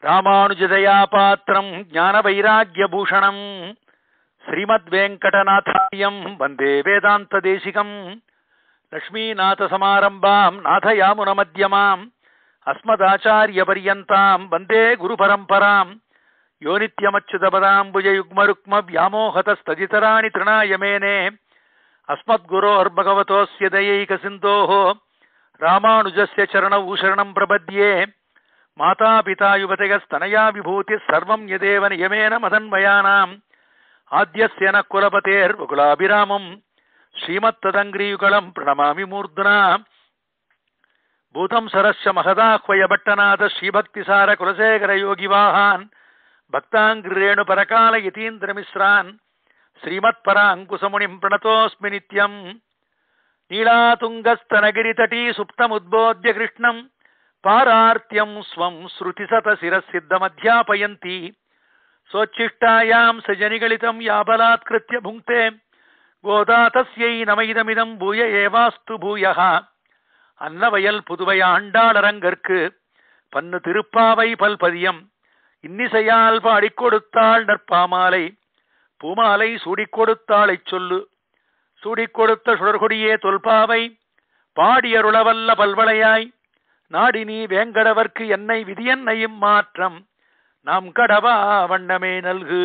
ராமானுஜதயா பாத்திரம் ஞான வைராக்கிய பூஷணம் ஸ்ரீமத் வெங்கடநாதாயம் வந்தே வேதாந்த தேசிகம் லக்ஷ்மீநாத சமாரம்பாம் நாதயாமுன மத்தியமாம் அஸ்மதாச்சாரிய பர்யந்தாம் வந்தே குரு பரம்பராம் யோ நித்யமச்சுதபதாம்புஜ யுக்மருக்ம வியாமோகதஸ்ததிதராணி திருணாய மேனே அஸ்மத்குரோர்பகவதோஸ்ய தயைக சிந்தோஹ ராமானுஜஸ்ய சரணௌ சரணம் பிரபத்யே மாதா பிதா யுவதயஸ்தனயா விபூதி சர்வம் யதேவ நியமேன மதன்மயானாம் ஆத்யஸ்ய ந குலபதேர் வகுலாபிராமம் ஸ்ரீமத்ததங்கிரியுகலம் பிரணமாமி மூர்த்னா பூதம் சரஸ்ய மகதாஹ்வய பட்டநாத ஸ்ரீபக்திசார குலசேகர யோகிவாஹான் பக்தாங்கிரேணு பரகால யதீந்திரமிஸ்ரான் ஸ்ரீமத் பராங்குசமுனிம் பிரணதோஸ்மி நித்யம் நீலாதுங்கஸ்தனகிரிதடீ சுப்தமுத்போத்ய கிருஷ்ணம் பாரார்த்தியம் ஸ்வம் ஸ்ருதிசதசிரசித்தமத்யாபயந்தி சோச்சிஷ்டாயாம் சஜனிகளிதம் யாபலாத்கிருத்ய புங்க்தே கோதா தஸ்யை நமைதமிதம் பூய ஏவாஸ்து பூயः அன்னவயல் புதுவை ஆண்டாளரங்கற்கு பன்னு திருப்பாவை பல்பதியம் இன்னிசையால் பாடிக் கொடுத்தாள் நற்பாமாலை பூமாலை சூடிக் கொடுத்தாளைச் சொல்லு சூடிக் கொடுத்த சுடர்கொடியே தொல்பாவை பாடியருளவல்ல பல்வளையாய் நாடினி வேங்கடவர்க்கு என்னை விதியன்னையும் மாற்றம் நாம் கடவா வண்ணமே நல்கு.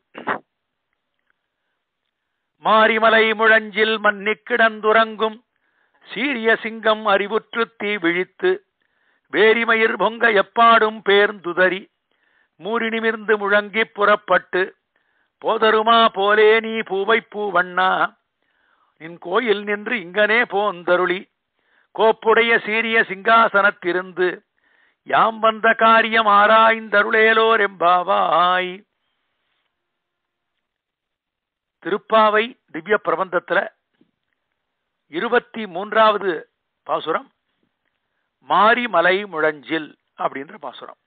மாரிமலை முழஞ்சில் மன்னிக் கிடந்துறங்கும் சீரிய சிங்கம் அறிவுற்று தீ விழித்து வேரிமயிர் பொங்க எப்பாடும் பேர்ந்துதறி மூறி நிமிர்ந்து முழங்கி புறப்பட்டு போதருமா போலே நீ பூவை பூவண்ணா நின் கோயில் நின்று இங்கனே போந்தருளி கோப்புடைய சீரிய சிங்காசனத்திருந்து யாம் வந்த காரியம் ஆராய்ந்தருளேலோர் எம்பாவாய். திருப்பாவை திவ்ய பிரபந்தத்துல 23வது பாசுரம் மாரிமலை முழஞ்சில் அப்படின்ற பாசுரம்.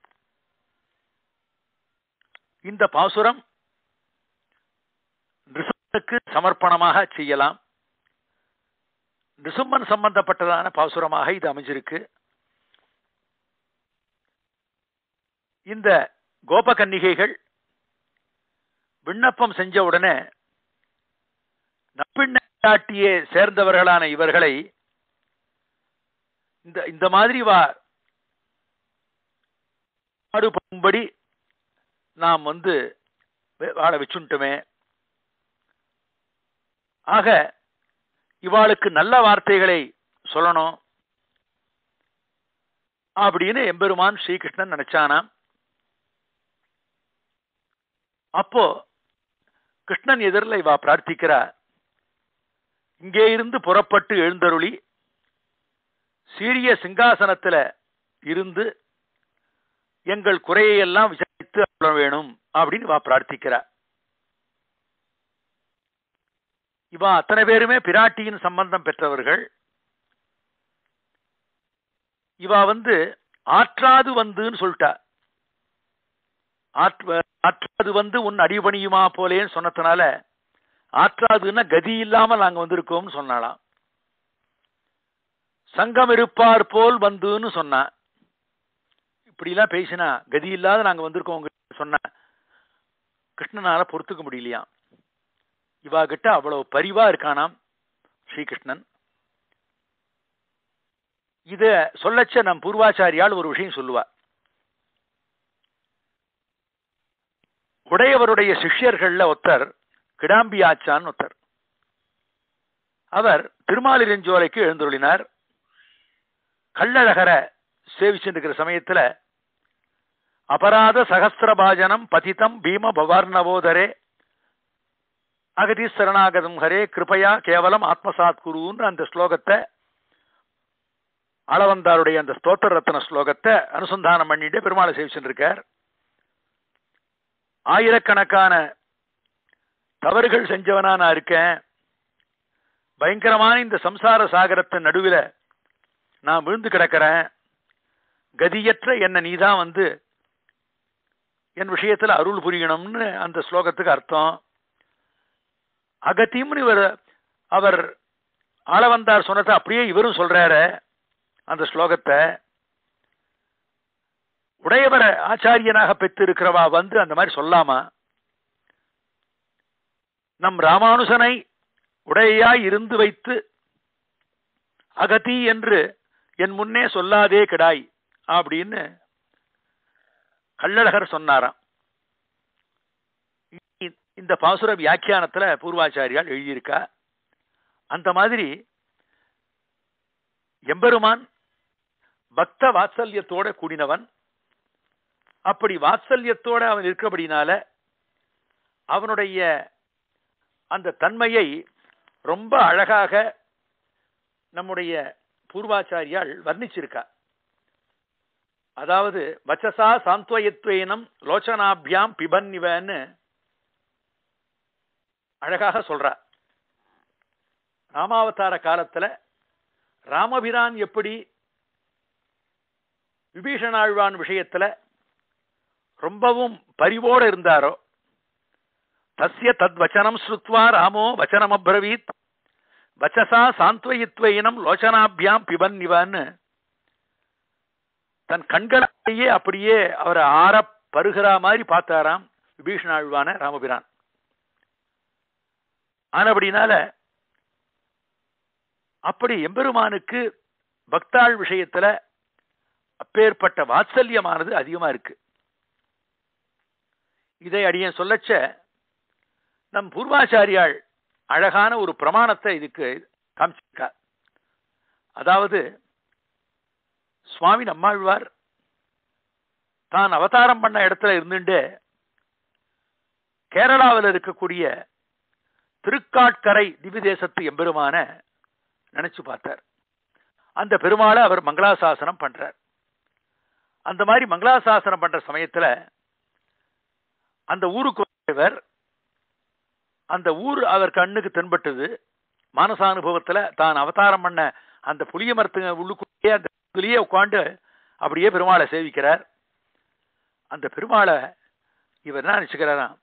இந்த பாசுரம் நிருசிம்மனுக்கு சமர்ப்பணமாக செய்யலாம். நிருசிம்மன் சம்பந்தப்பட்டதான பாசுரமாக இது அமைஞ்சிருக்கு. இந்த கோபகன்னிகைகள் விண்ணப்பம் செஞ்ச உடனே நப்பிண்ணாட்டியே சேர்ந்தவர்களான இவர்களை இந்த மாதிரி பாடுபடும்படி நாம் வாழ வச்சுட்டோமே, ஆக இவாளுக்கு நல்ல வார்த்தைகளை சொல்லணும் அப்படின்னு எம்பெருமான் ஸ்ரீகிருஷ்ணன் நினைச்சானாம். அப்போ கிருஷ்ணன் எதிரில் இவா பிரார்த்திக்கிறா, இங்கே இருந்து புறப்பட்டு எழுந்தருளி சீரிய சிங்காசனத்துல இருந்து எங்கள் குறையெல்லாம் விசாரித்து அருள வேணும் அப்படின்னு இவா பிரார்த்திக்கிறா. இவா அத்தனை பேருமே பிராட்டியின் சம்பந்தம் பெற்றவர்கள். இவா ஆற்றாது வந்துன்னு சொல்லிட்டா. ஆற்றாது உன் அடிபணியுமா போலேன்னு சொன்னதுனால ஆற்றாதுன்னா கதி இல்லாமல் நாங்க வந்திருக்கோம்னு சொன்னாலாம். சங்கம் இருப்பார் போல் வந்துன்னு சொன்னா. இப்படிலாம் பேசினா கதி இல்லாத நாங்க வந்திருக்கோம் சொன்ன கிருஷ்ணனால பொறுத்துக்க முடியலையாம். இவா கிட்ட அவ்வளவு பரிவா இருக்கானாம் ஸ்ரீகிருஷ்ணன். இத சொல்லச்ச நம் பூர்வாச்சாரியால் ஒரு விஷயம் சொல்லுவா. உடையவருடைய சிஷ்யர்கள்ல ஒருத்தர் கிடாம்பி ஆச்சான் ஒருத்தர். அவர் திருமாலிருஞ்சோலைக்கு எழுந்தருளினார். கள்ளழகரை சேவிச்சுருக்கிற சமயத்துல அபராத சகஸ்திரபாஜனம் பதிதம் பீம பவார்ணவோதரே அகதீஸ்வரனாகதம் ஹரே கிருபையா கேவலம் ஆத்மசாத் குருன்னு அந்த ஸ்லோகத்தை ஆளவந்தாருடைய அந்த ஸ்தோத்திர ரத்ன ஸ்லோகத்தை அனுசந்தானம் பண்ணிட்டு பெருமாளை சேவிச்சுருக்கார். ஆயிரக்கணக்கான தவறுகள் செஞ்சவனா நான் இருக்கேன், பயங்கரமான இந்த சம்சார சாகரத்தின் நடுவில் நான் விழுந்து கிடக்கிறேன், கதியற்ற என்ன நீதான் என் விஷயத்துல அருள் புரியணும்னு அந்த ஸ்லோகத்துக்கு அர்த்தம். அகத்தியம்னு அவர் ஆளவந்தார் சொன்னதை அப்படியே இவரும் சொல்றாரு. அந்த ஸ்லோகத்தை உடையவரை ஆச்சாரியனாக பெற்றிருக்கிறவா வந்து அந்த மாதிரி சொல்லாமா? நம் ராமானுசனை உடையாய் இருந்து வைத்து அகதி என்று என் முன்னே சொல்லாதே கிடாய் அப்படின்னு கள்ளழகர் சொன்னாராம். இந்த பாசுர வியாக்கியானத்துல பூர்வாச்சாரியால் எழுதியிருக்கா. அந்த மாதிரி எம்பெருமான் பக்த வாத்சல்யத்தோட கூடினவன். அப்படி வாத்சல்யத்தோட அவன் இருக்கிறபடினால அவனுடைய அந்த தன்மையை ரொம்ப அழகாக நம்முடைய பூர்வாச்சாரியால் வர்ணிச்சிருக்கா. அதாவது வச்சசா சாந்த்வயத்வேனம் லோச்சனாபியாம் பிபன்னிவன்னு அழகாக சொல்றா. ராமாவதார காலத்துல ராமபிரான் எப்படி விபீஷணாழ்வான் விஷயத்துல ரொம்பவும் பரிவோடு இருந்தாரோ, தஸ்ய தத் வச்சனம் ஸ்ருத்வா ராமோ வச்சனம் அப்ரவீத் வச்சசா சாந்த்வயித்வேனம் லோச்சனாபியாம் பிபன்னிவன்னு தன் கண்களையே அப்படியே அவரை ஆற பருகிற மாதிரி பார்த்தாராம் விபீஷணாழ்வான ராமபிரான். ஆனபடினால அப்படி எம்பெருமானுக்கு பக்தாள் விஷயத்துல அப்பேற்பட்ட வாத்சல்யமானது அதிகமா இருக்கு. இதை அடியேன் சொல்லச்ச நம் பூர்வாச்சாரியாள் அழகான ஒரு பிரமாணத்தை இதுக்கு காமிச்சிருக்கா. அதாவது சுவாமி நம்மாழ்வார் தான் அவதாரம் பண்ண இடத்துல இருந்துட்டு கேரளாவில் இருக்கக்கூடிய திருக்காட்கரை திவ்ய தேசத்து எம்பெருமான நினைச்சு பார்த்தார். அந்த பெருமாளை அவர் மங்களாசாசனம் பண்றார். அந்த மாதிரி மங்களாசாசனம் பண்ற சமயத்துல அந்த ஊருக்கு வந்தவர், அந்த ஊர் அவர் கண்ணுக்கு தென்பட்டது. மானசானுபவத்துல தான் அவதாரம் பண்ண அந்த புளிய மரத்து உள்ளுக்குள்ளேயே அந்த இதுலயே உட்காந்து அப்படியே பெருமாளை சேவிக்கிறார். அந்த பெருமாளை இவர் என்ன நினைச்சுக்கிறாராம்,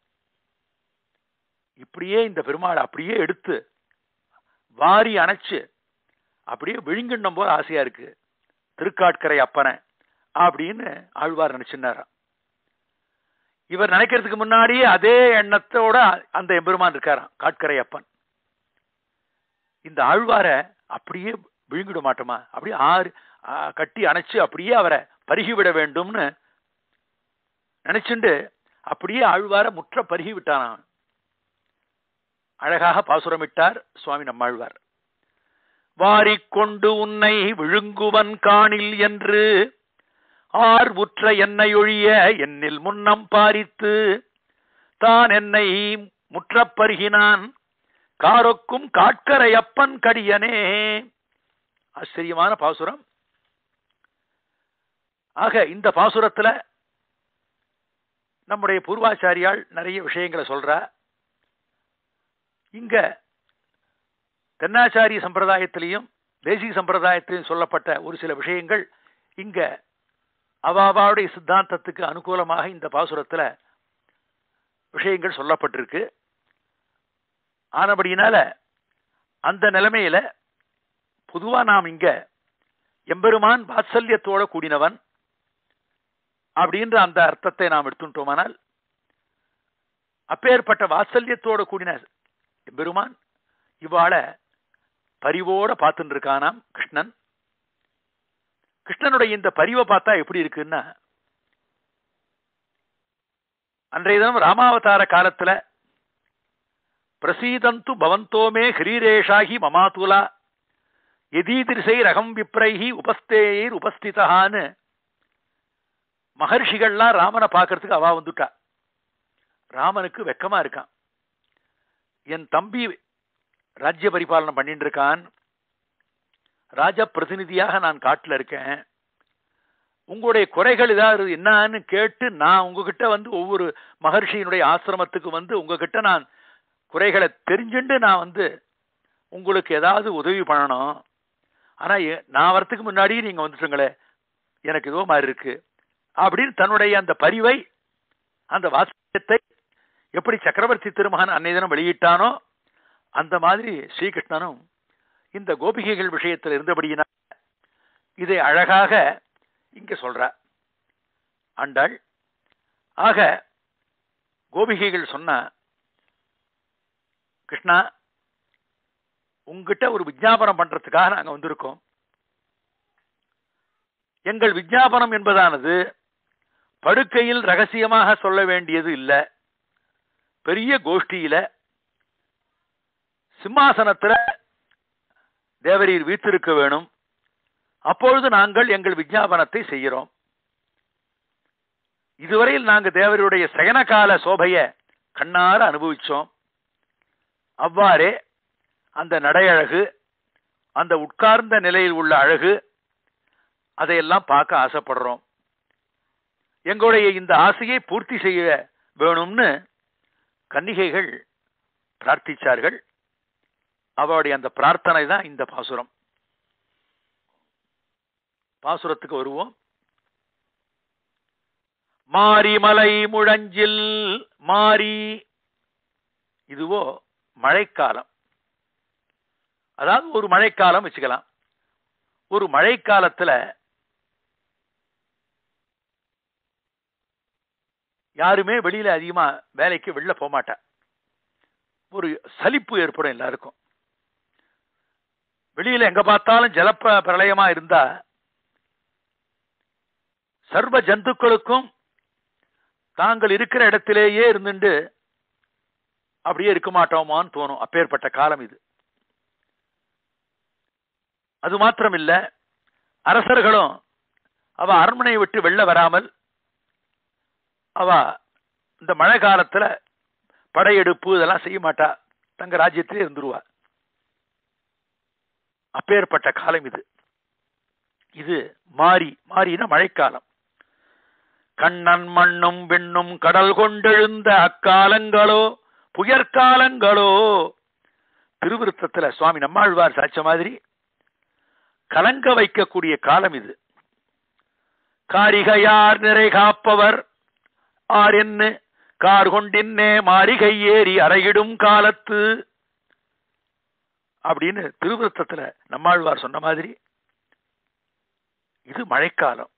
இப்படியே இந்த பெருமாளை அப்படியே எடுத்து வாரி அணைச்சு அப்படியே விழுங்கிண்டம் போல ஆசையா இருக்கு திருக்காட்கரை அப்பனை அப்படின்னு ஆழ்வார் நினைச்சுன்னாராம். இவர் நினைக்கிறதுக்கு முன்னாடியே அதே எண்ணத்தோட அந்த எம்பெருமான் இருக்காராம் காட்கரை அப்பன். இந்த ஆழ்வாரை அப்படியே விழுங்கிட மாட்டோமா, அப்படியே கட்டி அணைச்சு அப்படியே அவரை பருகிவிட வேண்டும்னு நினைச்சுண்டு அப்படியே ஆழ்வாரை முற்ற பருகி விட்டானான். அழகாக பாசுரமிட்டார் சுவாமி நம்மாழ்வார். வாரிக்கொண்டு உன்னை விழுங்குவன் காணில் என்று ஆர் உற்ற என்னை ஒழிய என்னில் முன்னம் பாரித்து தான் என்னை முற்றப் பருகினான் காரொக்கும் காட்கரையப்பன் கடியனே. ஆச்சரியமான பாசுரம். ஆக இந்த பாசுரத்துல நம்முடைய பூர்வாச்சாரியால் நிறைய விஷயங்களை சொல்றா. இங்க தென்னாச்சாரிய சம்பிரதாயத்திலையும் தேசிக சம்பிரதாயத்திலையும் சொல்லப்பட்ட ஒரு சில விஷயங்கள் இங்க அவாவாவுடைய சித்தாந்தத்துக்கு அனுகூலமாக இந்த பாசுரத்துல விஷயங்கள் சொல்லப்பட்டிருக்கு. ஆனபடியினால அந்த நிலைமையில பொதுவா நாம் இங்க எம்பெருமான் வாத்சல்யத்தோட கூடினவன் அப்படின்ற அந்த அர்த்தத்தை நாம் எடுத்துட்டோமானால், அப்பேற்பட்ட வாத்சல்யத்தோட கூடின எம்பெருமான் இவாள பரிவோட பார்த்துட்டு இருக்கானாம் கிருஷ்ணன். கிருஷ்ணனுடைய இந்த பரிவை பார்த்தா எப்படி இருக்குன்னா, அன்றைய தினம் ராமாவதார காலத்துல பிரசீதந்து பவந்தோமே ஹிரீரேஷாகி மமாதுலா எதீதிரிசை ரகம் விப்ரைஹி உபஸ்தேயர் உபஸ்திதான்னு மகர்ஷிகள்லாம் ராமனை பார்க்கறதுக்கு அவா வந்துட்டா. ராமனுக்கு வெக்கமா இருக்கான். என் தம்பி ராஜ்ய பரிபாலனை பண்ணிட்டு இருக்கான், ராஜ பிரதிநிதியாக நான் காட்டுல இருக்கேன், உங்களுடைய குறைகள் ஏதாவது என்னன்னு கேட்டு நான் உங்ககிட்ட வந்து ஒவ்வொரு மகர்ஷியினுடைய ஆசிரமத்துக்கு வந்து உங்ககிட்ட நான் குறைகளை தெரிஞ்சுண்டு நான் வந்து உங்களுக்கு ஏதாவது உதவி பண்ணணும். ஆனா நான் வரத்துக்கு முன்னாடியே நீங்க வந்துட்டுங்களே, எனக்கு ஏதோ மாதிரி இருக்கு அப்படின்னு தன்னுடைய அந்த பரிவை அந்த வாத்சல்யத்தை எப்படி சக்கரவர்த்தி திருமகன் அன்னை தினம் வெளியிட்டானோ அந்த மாதிரி ஸ்ரீகிருஷ்ணனும் இந்த கோபிகைகள் விஷயத்தில் இருந்தபடியினால் இதை அழகாக இங்க சொல்ற. ஆண்டாள். ஆக கோபிகைகள் சொன்ன, கிருஷ்ணா உங்ககிட்ட ஒரு விஞ்ஞாபனம் பண்றதுக்காக நாங்க வந்திருக்கோம். எங்கள் விஞ்ஞாபனம் என்பதானது படுக்கையில் ரகசியமாக சொல்ல வேண்டியது இல்லை. பெரிய கோஷ்டியில சிம்மாசனத்துல தேவரீர் வீற்றிருக்க வேணும். அப்பொழுது நாங்கள் எங்கள் விஞ்ஞாபனத்தை செய்கிறோம். இதுவரையில் நாங்கள் தேவருடைய சயனகால சோபைய கண்ணார அனுபவிச்சோம். அவ்வாறே அந்த நடையழகு, அந்த உட்கார்ந்த நிலையில் உள்ள அழகு, அதையெல்லாம் பார்க்க ஆசைப்படுறோம். எங்களுடைய இந்த ஆசையை பூர்த்தி செய்ய வேணும்னு கன்னிகைகள் பிரார்த்திச்சார்கள். அவருடைய அந்த பிரார்த்தனை தான் இந்த பாசுரம். பாசுரத்துக்கு வருவோம். மாரிமலை முழஞ்சில், மாரி இதுவோ மழைக்காலம். அதாவது ஒரு மழைக்காலம் வச்சுக்கலாம். ஒரு மழைக்காலத்துல யாருமே வெளியில அதிகமா வேலைக்கு வெளில போக மாட்டா. ஒரு சலிப்பு ஏற்படும் எல்லாருக்கும். வெளியில எங்க பார்த்தாலும் ஜலப்ப பிரளயமா இருந்தா சர்வ ஜந்துக்களுக்கும் தாங்கள் இருக்கிற இடத்திலேயே இருந்துட்டு அப்படியே இருக்க மாட்டோமான்னு தோணும். அப்பேற்பட்ட காலம் இது. அது மாத்திரம் இல்ல, அரசர்களும் அவ அரண்மனையை விட்டு வெளில வராமல் அவ இந்த மழை காலத்துல படையெடுப்பு இதெல்லாம் செய்ய மாட்டா. தங்க ராஜ்யத்திலே இருந்துருவா. அப்பேற்பட்ட காலம் இது. இது மாறின மழைக்காலம். கண்ணன் மண்ணும் விண்ணும் கடல் கொண்டெழுந்த அக்காலங்களோ புயற்காலங்களோ. திருவிருத்தத்துல சுவாமி நம்மாழ்வார் சாட்ச மாதிரி கலங்க வைக்கக்கூடிய காலம் இது. காரிகையார் நிறை காப்பவர் ஆர் என்ன கார் கொண்டின்னே மாரிகை ஏறி அறையிடும் காலத்து அப்படின்னு திருவிருத்தத்துல நம்மாழ்வார் சொன்ன மாதிரி இது மழைக்காலம்.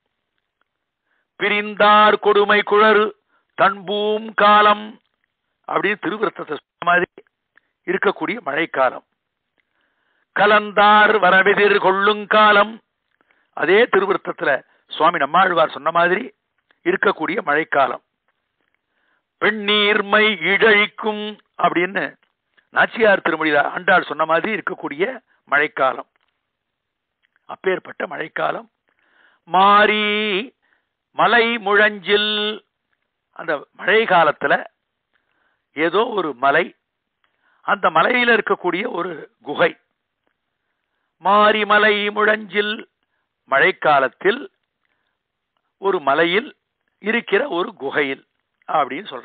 பிரிந்தார் கொடுமை குழறு தன்பூம் காலம் அப்படின்னு திருவிருத்தத்தை சொன்ன மாதிரி இருக்கக்கூடிய மழைக்காலம். கலந்தார் வரவெதிர் கொள்ளுங்காலம், அதே திருவிருத்தத்துல சுவாமி நம்மாழ்வார் சொன்ன மாதிரி இருக்கக்கூடிய மழைக்காலம். பெண்ணீர்மை இழழிக்கும் அப்படின்னு நாச்சியார் திருமொழி ஆண்டாள் சொன்ன மாதிரி இருக்கக்கூடிய மழைக்காலம். அப்பேற்பட்ட மழைக்காலம். மாரி மலை முழஞ்சில், அந்த மழை காலத்துல ஏதோ ஒரு மலை, அந்த மலையில இருக்கக்கூடிய ஒரு குகை. மாரிமலை முழஞ்சில், மழைக்காலத்தில் ஒரு மலையில் இருக்கிற ஒரு குகையில் அப்படின்னு சொல்ற.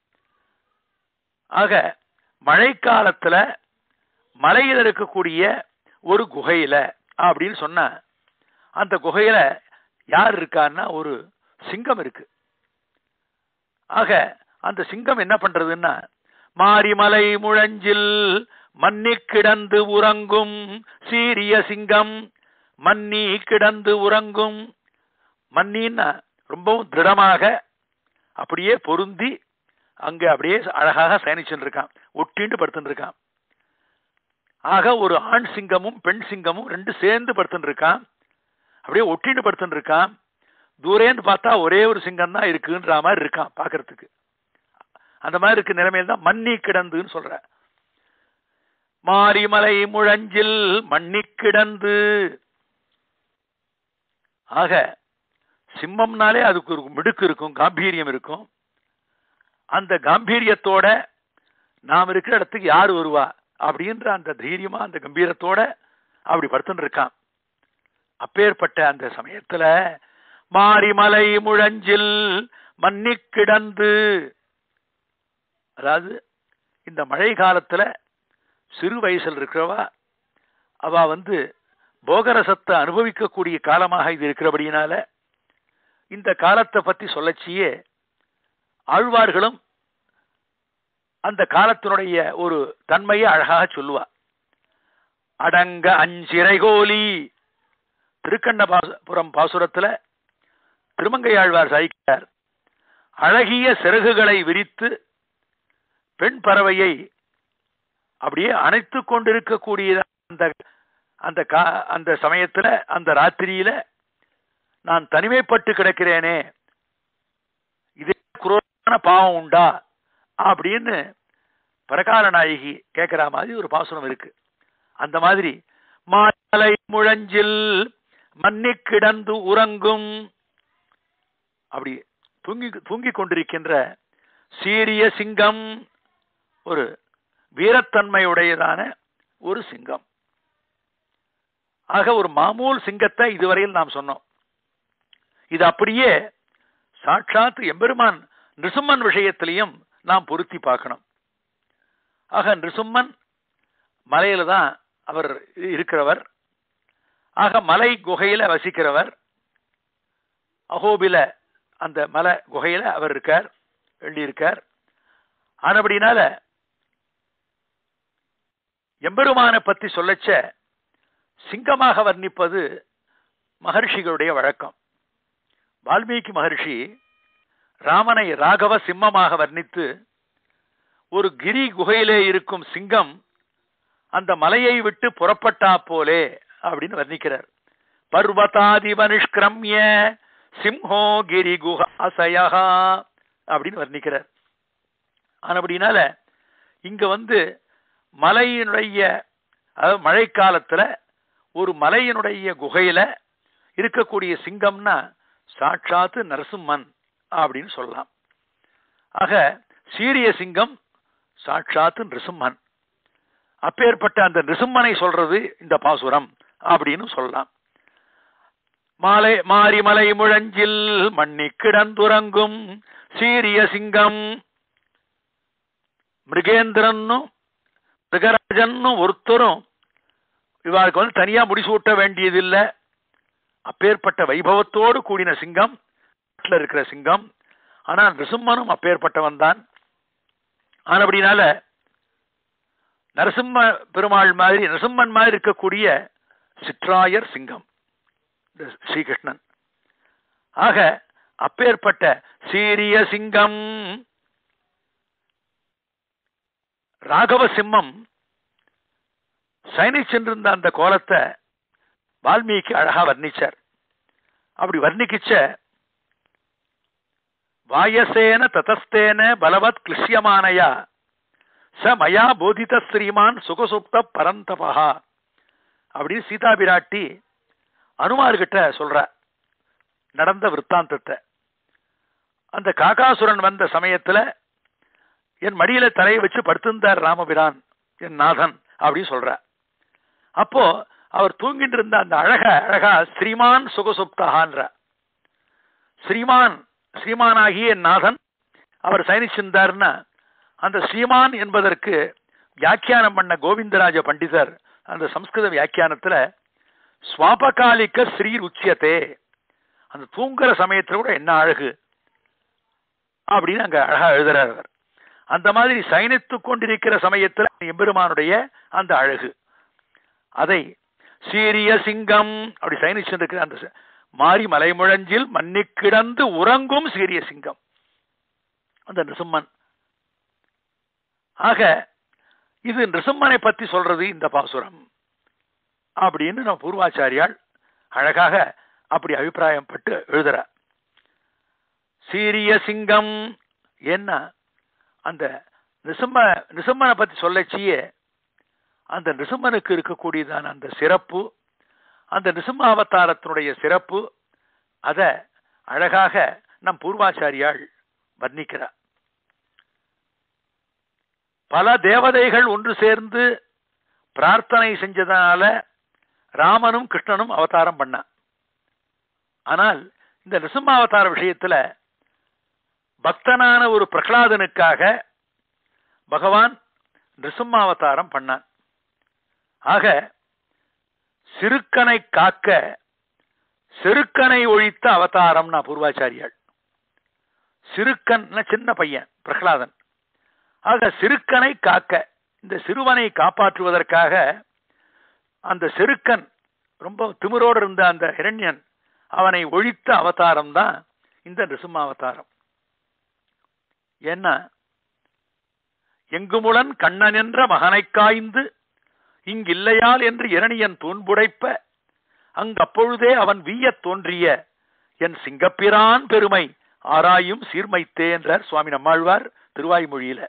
ஆக மழைக்காலத்துல மலையில் இருக்கக்கூடிய ஒரு குகையில அப்படின்னு சொன்ன, அந்த குகையில யார் இருக்கான்னா ஒரு சிங்கம் இருக்கு. ஆக அந்த சிங்கம் என்ன பண்றதுன்னா, மாரிமலை முழஞ்சில் மன்னி கிடந்து உறங்கும் சீரிய சிங்கம். மன்னி கிடந்து உறங்கும், மன்னின்னா ரொம்பவும் திருடமாக அப்படியே பொருந்தி அங்க அப்படியே அழகாக சயனிச்சுட்டு இருக்கான், ஒட்டிண்டு படுத்துட்டு இருக்கான். ஆக ஒரு ஆண் சிங்கமும் பெண் சிங்கமும் ரெண்டு சேர்ந்து படுத்துட்டு இருக்கான், அப்படியே ஒட்டிண்டு படுத்துட்டு இருக்கான். தூரேந்து பார்த்தா ஒரே ஒரு சிங்கம் தான் இருக்குன்ற மாதிரி இருக்கான் பாக்குறதுக்கு. அந்த மாதிரி இருக்கு நிலைமையில தான் மன்னி கிடந்துன்னு சொல்ற. மாரிமலை முழஞ்சில் மன்னி கிடந்து. ஆக சிம்மம்னாலே அதுக்கு ஒரு மிடுக்கு இருக்கும், காம்பீரியம் இருக்கும். அந்த காம்பீரியத்தோட நாம் இருக்கிற இடத்துக்கு யார் வருவா அப்படின்ற அந்த தைரியமா அந்த கம்பீரத்தோட அப்படி படுத்துட்டு இருக்கான். அப்பேற்பட்ட அந்த சமயத்துல மாரிமலை முழஞ்சில் மன்னி கிடந்து, அதாவது இந்த மழை காலத்துல சிறு வயசில் இருக்கிறவா அவ போகரசத்தை அனுபவிக்கக்கூடிய காலமாக இது இருக்கிறபடியினால இந்த காலத்தை பத்தி சொல்லச்சியே ஆழ்வார்களும் அந்த காலத்தினுடைய ஒரு தன்மையை அழகாக சொல்லுவா. அடங்க அஞ்சிறைகோலி, திருக்கண்ணபுரம் பாசுரத்துல திருமங்கையாழ்வார் சாய்க்கிறார், அழகிய சிறகுகளை விரித்து பெண் பறவையை அப்படியே அணைத்து கொண்டிருக்கக்கூடிய அந்த சமயத்துல, அந்த ராத்திரியில நான் தனிமைப்பட்டு கிடக்கிறேனே, இதே குரோரான பாவம் உண்டா அப்படின்னு பரகால நாயகி கேட்கிற மாதிரி ஒரு பாசுரம் இருக்கு. அந்த மாதிரி மாலை முழஞ்சில் மன்னி கிடந்து உறங்கும், அப்படி தூங்கி கொண்டிருக்கின்ற சீரிய சிங்கம், ஒரு வீரத்தன்மையுடையதான ஒரு சிங்கம். ஆக ஒரு மாமூல் சிங்கத்தை இதுவரையில் நாம் சொன்னோம். இது அப்படியே சாட்சாத் எம்பெருமான் நிருசிம்மன் விஷயத்திலையும் நாம் பொருத்தி பார்க்கணும். ஆக நிருசிம்மன் மலையில தான் அவர் இருக்கிறவர். ஆக மலை குகையில வசிக்கிறவர். அகோபில அந்த மலை குகையில அவர் இருக்கார், எழுதியிருக்கார். ஆனபடினால எம்பெருமானை பற்றி சொல்லச்ச சிங்கமாக வர்ணிப்பது மகர்ஷிகளுடைய வழக்கம். வால்மீகி மகர்ஷி ராமனை ராகவ சிம்மமாக வர்ணித்து, ஒரு கிரி குகையிலே இருக்கும் சிங்கம் அந்த மலையை விட்டு புறப்பட்டா போலே அப்படின்னு வர்ணிக்கிறார். பர்வதாதி வனிஷ்கிரம்ய சிம்ஹோ கிரி குஹாசயா அப்படின்னு வர்ணிக்கிறார். ஆனபடினால இங்க மலையினுடைய, அதாவது மழைக்காலத்துல ஒரு மலையினுடைய குகையில இருக்கக்கூடிய சிங்கம்னா சாட்சாத்து நரசிம்மன் அப்படின்னு சொல்லலாம். ஆக சீரிய சிங்கம் சாட்சாத்து நிருசிம்மன். அப்பேற்பட்ட அந்த நிருசிம்மனை சொல்றது இந்த பாசுரம் அப்படின்னு சொல்லலாம். மாரிமலை முழஞ்சில் மண்ணி கிடந்துறங்கும் சீரிய சிங்கம், மிருகேந்திரன்னும் மிருகராஜன்னும் ஒருத்தரும் இவருக்கு தனியா முடிசூட்ட வேண்டியதில்லை. அப்பேற்பட்ட வைபவத்தோடு கூடின சிங்கம் இருக்கிற சிங்கம். ஆனால் நிருசிம்மனும் அப்பேற்பட்டவன் தான். ஆனபடினால நரசிம்ம பெருமாள் மாதிரி, நரசிம்மன் மாதிரி இருக்கக்கூடிய சிற்றாயர் சிங்கம் ஸ்ரீகிருஷ்ணன். ஆக அப்பேற்பட்ட சீரிய சிங்கம் ராகவ சிம்மம் சயனிச்சென்றிருந்த அந்த கோலத்தை வால்மீகி அழகா வர்ணிச்சார். அப்படி வர்ணிக்கிச்ச வாயசேன ததஸ்தேன பலவத் கிளிஷ்யமானயா ச மயா போதித ஸ்ரீமான் சுகசுப்த பரந்தபா அப்படின்னு சீதா பிராட்டி அனுமார்கிட்ட சொல்ற நடந்த விற்த்தாந்தத்தை. அந்த காகாசுரன் வந்த சமயத்துல என் மடியில தலையை வச்சு படுத்திருந்தார் ராமபிரான் என் நாதன் அப்படின்னு சொல்ற. அப்போ அவர் தூங்கிட்டு இருந்த அந்த அழகா ஸ்ரீமான் சுகசுப்தகான்ற, ஸ்ரீமானாகிய என் நாதன் அவர் சயனிச்சிருந்தார்னா, அந்த ஸ்ரீமான் என்பதற்கு வியாக்கியானம் பண்ண கோவிந்தராஜ பண்டிதர் அந்த சம்ஸ்கிருத வியாக்கியானத்துல ஸ்வாபகாலிக்க ஸ்ரீ உச்சியத்தே, அந்த தூங்குற சமயத்துல கூட என்ன அழகு அப்படின்னு அங்க அழகா எழுதுறார் அவர். அந்த மாதிரி சயனித்து கொண்டிருக்கிற சமயத்துல எம்பெருமானுடைய அந்த அழகு, அதை சீரிய சிங்கம் அப்படி சயனிச்சிருக்கிற அந்த மாரி மலை முழஞ்சில் மண்ணி கிடந்து உறங்கும் சீரிய சிங்கம் அந்த நிருசிம்மன். ஆக இது நிருசிம்மனை பத்தி சொல்றது இந்த பாசுரம் அப்படின்னு நம்ம பூர்வாச்சாரியால் அழகாக அப்படி அபிப்பிராயம் பட்டு எழுதுறார். சீரிய சிங்கம் என்ன, அந்த நிருசிம்மனை பத்தி சொல்லச்சியே அந்த நிருசிம்மனுக்கு இருக்கக்கூடியதான அந்த சிறப்பு, அந்த நிருசிம்மாவதாரத்தினுடைய சிறப்பு, அத அழகாக நம் பூர்வாச்சாரியால் வர்ணிக்கிறார். பல தேவதைகள் ஒன்று சேர்ந்து பிரார்த்தனை செஞ்சதனால ராமனும் கிருஷ்ணனும் அவதாரம் பண்ண. ஆனால் இந்த நிருசிம்மாவதார விஷயத்துல பக்தனான ஒரு பிரகலாதனுக்காக பகவான் நிருசிம்மாவதாரம் பண்ணான். ஆக சிறுக்கனை காக்க செருக்கனை ஒழித்த அவதாரம்னா பூர்வாச்சாரியால். சிறுக்கன் சின்ன பையன் பிரகலாதன். ஆக சிறுக்கனை காக்க, இந்த சிறுவனை காப்பாற்றுவதற்காக அந்த செருக்கன் ரொம்ப திமிரோடு இருந்த அந்த ஹிரண்யன் அவனை ஒழித்த அவதாரம் தான் இந்த நிருசிம்ம அவதாரம். ஏன்னா எங்குமுளன் கண்ணன் என்ற மகனை காய்ந்து இங்கில்லையால் என்று இரணியன் தூண்புடைப்ப அங்கப்பொழுதே அவன் வீயத் தோன்றிய என் சிங்கப்பிரான் பெருமை ஆராயும் சீர்மைத்தே என்றார் சுவாமி நம்மாழ்வார் திருவாய்மொழியில.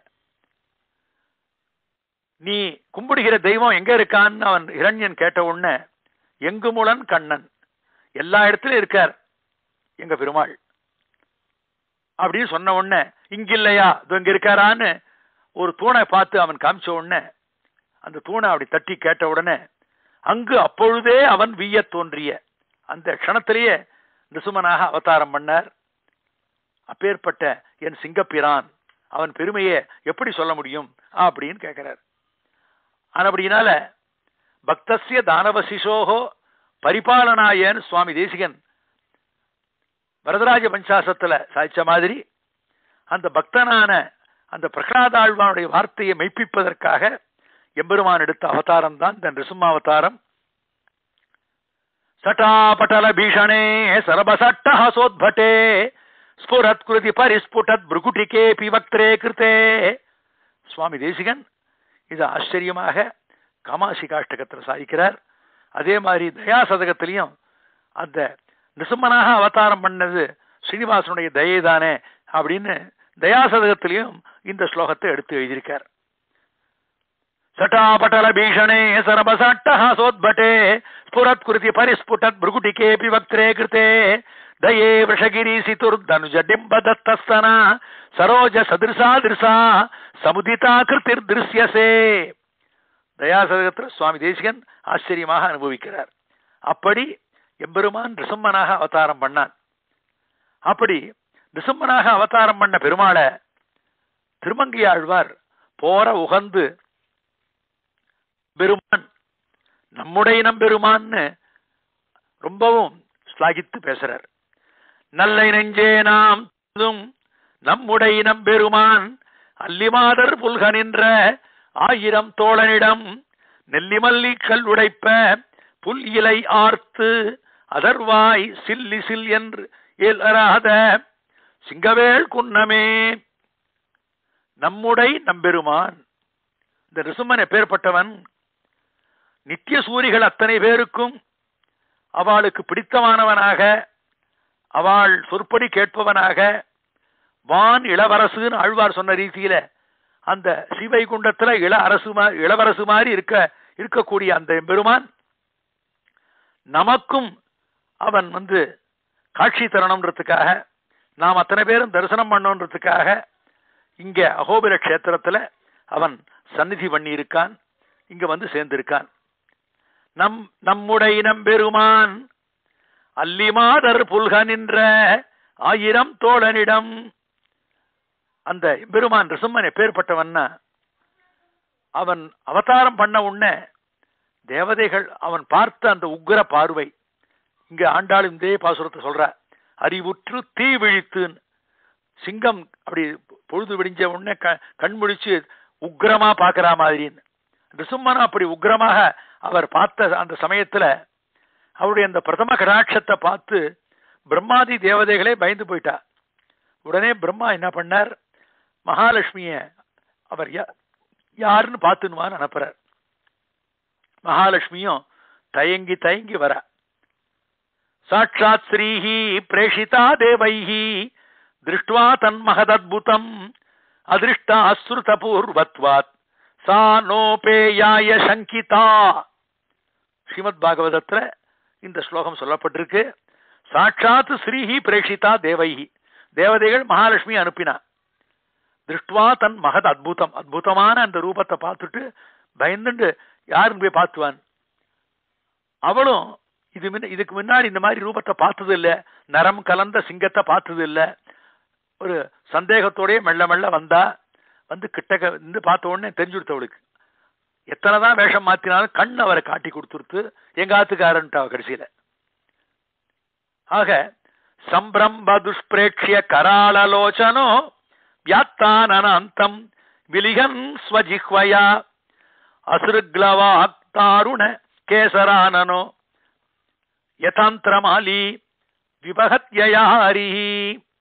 நீ கும்பிடுகிற தெய்வம் எங்க இருக்கான்னு அவன் இரண்யன் கேட்ட உடனே எங்குமுளன் கண்ணன், எல்லா இடத்துலயும் இருக்கார் எங்க பெருமாள் அப்படின்னு சொன்ன உடனே இங்கில்லையா இங்க இருக்காரான்னு ஒரு தூணை பார்த்து அவன் காமிச்ச உடனே அந்த தூணை அப்படி தட்டி கேட்ட உடனே அங்கு அப்பொழுதே அவன் வீய தோன்றிய அந்த க்ஷணத்திலேயே நிருசிம்மனாக அவதாரம் பண்ணார். அப்பேற்பட்ட என் சிங்கப்பிரான் அவன் பெருமையை எப்படி சொல்ல முடியும் அப்படின்னு கேட்கிறார். அப்படினால பக்தஸ்ய தானவசிசோகோ பரிபாலனாயன்னு சுவாமி தேசிகன் வரதராஜ பஞ்சாசத்துல சாய்ச்ச மாதிரி அந்த பக்தனான அந்த பிரகலாதாழ்வானுடைய வார்த்தையை மெய்ப்பிப்பதற்காக எம்பெருமான் எடுத்த அவதாரம் தான் இந்த நிருசிம்மாவதாரம். சட்டாபட்டல பீஷணே சரபசட்டஹசோத்பட்டே ஸ்புரத் கிருதி பரிஸ்புடத் பிருகுட்டிகே பிவக்திரே கிருத்தே. சுவாமி தேசிகன் இது ஆச்சரியமாக காமாசி காஷ்டகத்தில் சாதிக்கிறார். அதே மாதிரி தயாசதகத்திலையும் அந்த நிருசிம்மனாக அவதாரம் பண்ணது ஸ்ரீனிவாசனுடைய தயை தானே அப்படின்னு தயாசதகத்திலையும் இந்த ஸ்லோகத்தை எடுத்து எழுதியிருக்கார். சட்டாபட்டல பீஷணே சரபசட்டஹசோத்பட்டே ஸ்புரத் கிருதி பரிஸ்புடத் பிருகுட்டிகே பிவக்திரே கிருத்தே தயே விஷகிரி சிதுர்தனுஜ டிம்பதத்தஸ்தனா சரோஜ சதிர்சா திருசா சமுதிதா கிருத்திர் திருஷ்யசே. தயாசதகத்தில் சுவாமி தேசிகன் ஆச்சரியமாக அனுபவிக்கிறார். அப்படி எம்பெருமான் நிருசிம்மனாக அவதாரம் பண்ணான். அப்படி நிருசிம்மனாக அவதாரம் பண்ண பெருமாளை திருமங்கையாழ்வார் போற உகந்து பெருமான் நம்முடைய நம்பெருமான்னு ரொம்பவும் ஸ்லாகித்து பேசுறார். நல்லை நெஞ்சே நாம் நம்முடைய நம்பெருமான் அல்லிமாதர் புல்க நின்ற ஆயிரம் தோழனிடம் நெல்லிமல்லி கல் உடைப்ப புல் இலை ஆர்த்து அதர்வாய் சில்லி சில் என்று ஏலராத சிங்கவேள் குன்னமே. நம்முடைய நம்பெருமான் இந்த நிருசிம்மன் எப்பேற்பட்டவன்? நித்திய சூரிகள் அத்தனை பேருக்கும் அவளுக்கு பிடித்தமானவனாக அவள் சொற்படி கேட்பவனாக வான் இளவரசுன்னு ஆழ்வார் சொன்ன ரீதியில அந்த ஸ்ரீவைகுண்டத்துல இளவரசு மாதிரி இருக்கக்கூடிய அந்த பெருமான் நமக்கும் அவன் காட்சி தரணும்ன்றதுக்காக நாம் அத்தனை பேரும் தரிசனம் பண்ணணுன்றதுக்காக இங்க அகோபில கஷேத்திரத்துல அவன் சந்நிதி பண்ணி இருக்கான். இங்க சேர்ந்திருக்கான். நம்முடைய நம்பெருமான் அல்லிமாதர் புல்க நின்ற ஆயிரம் தோழனிடம். அந்த பெருமான் நிருசிம்மன் எப்பேற்பட்டவன்னா அவன் அவதாரம் பண்ண உடனே தேவதைகள் அவன் பார்த்த அந்த உக்ர பார்வை, இங்க ஆண்டாள் இதே பாசுரத்தை சொல்ற, அறிவுற்று தீ விழித்துன்னு. சிங்கம் அப்படி பொழுது விடிஞ்ச உடனே கண்முழிச்சு உக்ரமா பாக்குற மாதிரின்னு. நிருசிம்மன் அப்படி உக்ரமாக அவர் பார்த்த அந்த சமயத்துல அவருடைய அந்த பிரதம கடாட்சத்தை பார்த்து பிரம்மாதி தேவதைகளே பயந்து போயிட்டா. உடனே பிரம்மா என்ன பண்ணார், மகாலட்சுமிய அவர் யாருன்னு பார்த்துனுவான்னு அனுப்புறார். மகாலட்சுமியும் தயங்கி தயங்கி வர, சாட்சாத் ஸ்ரீஹி பிரேஷிதா தேவைஹி திருஷ்டுவா தன்மஹதத்புதம் அதிருஷ்டா அஸ்ருத பூர்வத்வாத் சா நோபேயாய சங்கிதா. ஸ்ரீமத் பாகவதத்துல இந்த ஸ்லோகம் சொல்லப்பட்டிருக்கு. சாட்சாத் ஸ்ரீஹி பிரேஷிதா தேவைஹி, தேவதைகள் மகாலட்சுமி அனுப்பினா. திருஷ்டுவா தன் மகத் அத்புதம், அத்புதமான அந்த ரூபத்தை பார்த்துட்டு பயந்துண்டு யாருன்னு போய் பார்த்துவான். அவளும் இதுக்கு முன்னாடி இந்த மாதிரி ரூபத்தை பார்த்தது இல்லை, நரம் கலந்த சிங்கத்தை பார்த்தது இல்லை. ஒரு சந்தேகத்தோடய மெல்ல மெல்ல வந்தா, கிட்ட பார்த்த உடனே தெரிஞ்சுடுத்தவளுக்கு. எத்தனைதான் வேஷம் மாத்தினாலும் கண் அவரை காட்டி கொடுத்துருத்து எங்க ஆத்துக்காரன்ட்டு அவ கடைசியில. ஆக சம்பிரம்ப துஷ்பிரேட்சிய கராளலோச்சனோ வியாத்தானந்தம் விலிகன் ஸ்வஜிஹ்வயா அசுருக்லவாக் தாருண கேசரானனோ யதாந்திரமாலி விபகத்யயாரிஹி,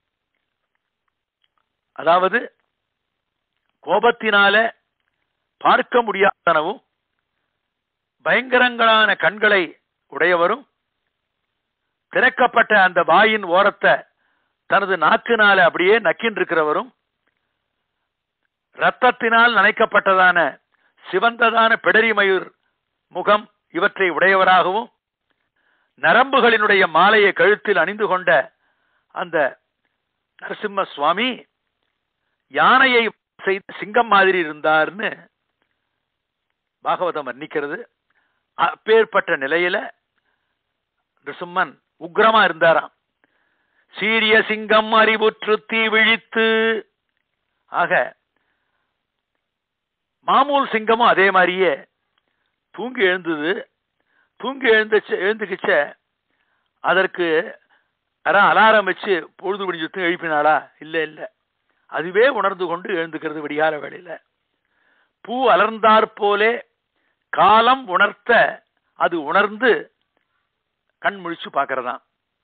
அதாவது கோபத்தினால பார்க்க முடியாதனவும் பயங்கரங்களான கண்களை உடையவரும் திறக்கப்பட்ட அந்த வாயின் ஓரத்தை தனது நாக்கினால அப்படியே நக்கின்றிருக்கிறவரும் இரத்தத்தினால் நனைக்கப்பட்டதான சிவந்ததான பிடரிமயூர் முகம் இவற்றை உடையவராகவும் நரம்புகளினுடைய மாலையை கழுத்தில் அணிந்து கொண்ட அந்த நரசிம்ம சுவாமி யானையை செய்த சிங்கம் மாதிரி இருந்தார்னு பாகவதம் வர்ணிக்கிறது. அப்பேற்பட்ட நிலையில நிருசிம்மன் உக்ரமா இருந்தாராம். சீரிய சிங்கம் அறிவுற்று தீ விழித்து, ஆக மாமூல் சிங்கமும் அதே மாதிரியே தூங்கி எழுந்தது. தூங்கி எழுந்துக்கிச்ச அதற்கு அலாரம் வச்சு பொழுது விடிஞ்சு எழுப்பினாளா? இல்லை இல்லை, அதுவே உணர்ந்து கொண்டு எழுந்துக்கிறது விடிகால வேளையில. பூ அலர்ந்தாற் போலே காலம் உணர்த்த அது உணர்ந்து கண் முழிச்சு பார்க்கறதாம்.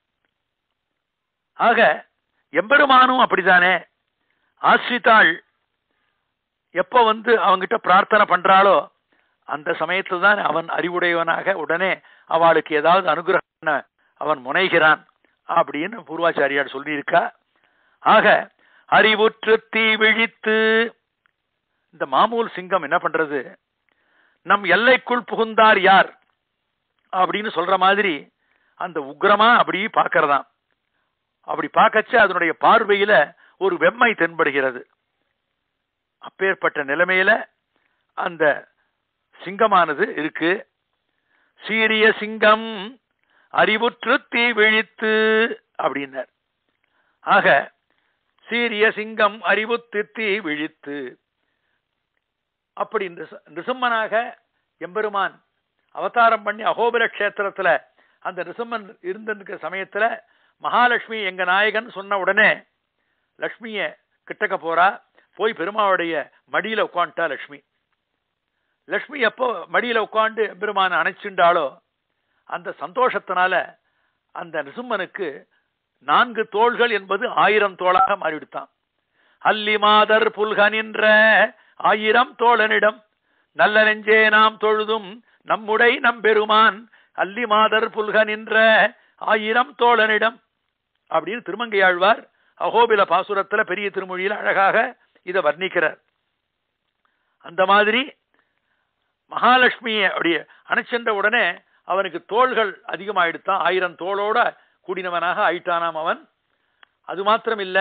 ஆக எம்பெருமானும் அப்படித்தானே. ஆசிரித்தாள் எப்ப அவங்கிட்ட பிரார்த்தனை பண்றாளோ அந்த சமயத்துல தான் அவன் அறிவுடையவனாக உடனே அவளுக்கு ஏதாவது அனுகிரகம் அவன் முனைகிறான் அப்படின்னு பூர்வாச்சாரியார் சொல்லியிருக்கா. ஆக அறிவுற்று தீ விழித்து, இந்த மாமூல் சிங்கம் என்ன பண்றது, நம் எல்லைக்குள் புகுந்தார் யார் அப்படின்னு சொல்ற மாதிரி அந்த உக்ரமா அப்படி பார்க்கறதாம். அப்படி பார்க்கச்ச அதனுடைய பார்வையில ஒரு வெம்மை தென்படுகிறது. அப்பேற்பட்ட நிலைமையில அந்த சிங்கமானது இருக்கு. சீரிய சிங்கம் அறிவுற்று தீ விழித்து அப்படின்னார். ஆக சீரிய சிங்கம் அறிவுத்து தீ விழித்து, அப்படி நிருசிம்மனாக எம்பெருமான் அவதாரம் பண்ணி அகோபில கஷேத்திரத்துல அந்த நிருசிம்மன் இருந்திருக்கிற சமயத்துல மகாலட்சுமி எங்க நாயகன் சொன்ன உடனே லட்சுமிய கிட்டக்க போறா. போய் பெருமாளுடைய மடியில உட்காந்துட்டா லட்சுமி. லட்சுமி எப்போ மடியில உட்காந்து பெருமான அணைச்சுண்டாலோ அந்த சந்தோஷத்தினால அந்த நிருசிம்மனுக்கு 4 தோள்கள் என்பது 1000 தோளாக மாறிவிடுத்தான். அல்லி மாதர் புல்கனின்ற 1000 தோழனிடம் நல்ல நெஞ்சே நாம் தொழுதும் நம்முடை நம்பெருமான் அல்லி மாதர் புல்கனின்ற 1000 தோழனிடம் அப்படின்னு திருமங்கையாழ்வார் அகோபில பாசுரத்துல பெரிய திருமொழியில அழகாக இதை வர்ணிக்கிறார். அந்த மாதிரி மகாலட்சுமியை அப்படியே அணைச்சென்ற உடனே அவனுக்கு தோள்கள் அதிகமாயிடுத்தான். 1000 தோளோட கூடினவனாக ஆயிட்டானாம் அவன். அது மாத்திரம் இல்ல,